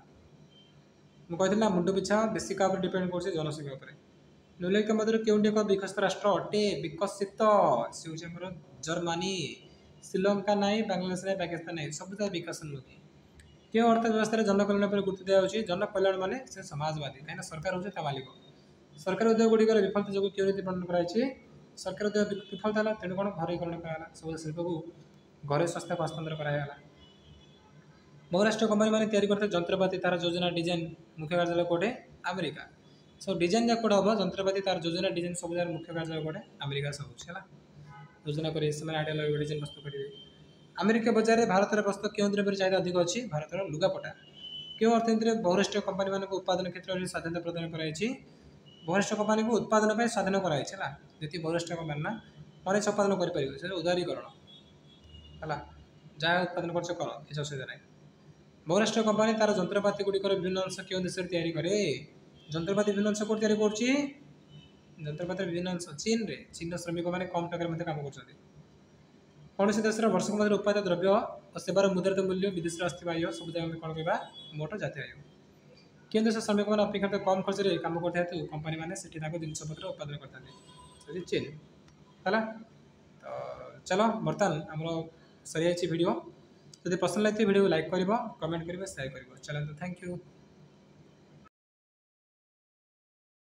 मुझे ना मुंड पिछा बेसी क्या डिपेंड कर जनसंख्या पर निम्नलिखित मध्य क्योंटी एक विकसित राष्ट्र अटे विकसित सी हूँ जर्मनी श्रीलंका ना बांग्लादेश ना पाकिस्तान ना सब विकासोन्मुखी क्यों अर्थव्यवस्था जनकल्याण पर गुरुत्व दिया जनकल्याण मान से समाजवादी कहीं सरकार हूँ मालिक सरकारी उद्योग गुड़िक विफलता जो क्यों नीति प्रणयन कराई सरकारी उद्योग विफलता है तेणु कौन घरेकरण कराला सब शिल्प को घरे संस्था को हस्तांतर कराला बहुराष्ट्रीय कंपनी मैंने तैयारी करते जंत्रपाति तार योजना डिजाइन मुख्य कार्यालय कोटे अमेरिका सब डिजाइन जहाँ कौट हम जंत्रपाति तार योजना डिजाइन सब जगह मुख्य कार्यालय कोटे अमेरिका सब है योजना कर आइडिया डिजाइन प्रस्तुत करेंगे अमेरिका बजार में भारत प्रस्तुत क्यों द्रव्य चाहिए अधिक अच्छी भारत लुगापटा क्यों अर्थनीति बहुराष्ट्रीय कंपनी मान उत्पादन क्षेत्र में स्वाधीनता प्रदान कराई बहुराष्ट्रीय कंपनी को उत्पादन पर स्वाधीन कराई जी बहुराष्ट्रीय कंपनी ना अनेक उत्पादन कर उदारीकरण है जहाँ उत्पादन कर किसी असुविधा ना बहुराष्ट्रीय कंपनी तार जंत्रपाति गुड़िकर विभिन्न अंश क्यों देश में तैयारी करे जंत्रपाति विभिन्न अंश कौट तैयारी कर जंत्रपाति विभिन्न अंश चीन रे चीन श्रमिक मैंने कम टकर काम कर कौन देशर वर्षक मध्य उत्पादित द्रव्य और सेवार मुद्रित मूल्य विदेश आसवा आय सब जगह कौन कह मोट जातीय आय क्यों देश श्रमिक मैंने अपेक्षा कम खर्च में कम करते कंपनी मैंने जिनपतर उत्पादन करते चीन है तो चलो बर्तमान आम सरी जाइए वीडियो जब पसंद लगे वीडियो लाइक कर कमेंट कर शेयर कर चलो थैंक यू।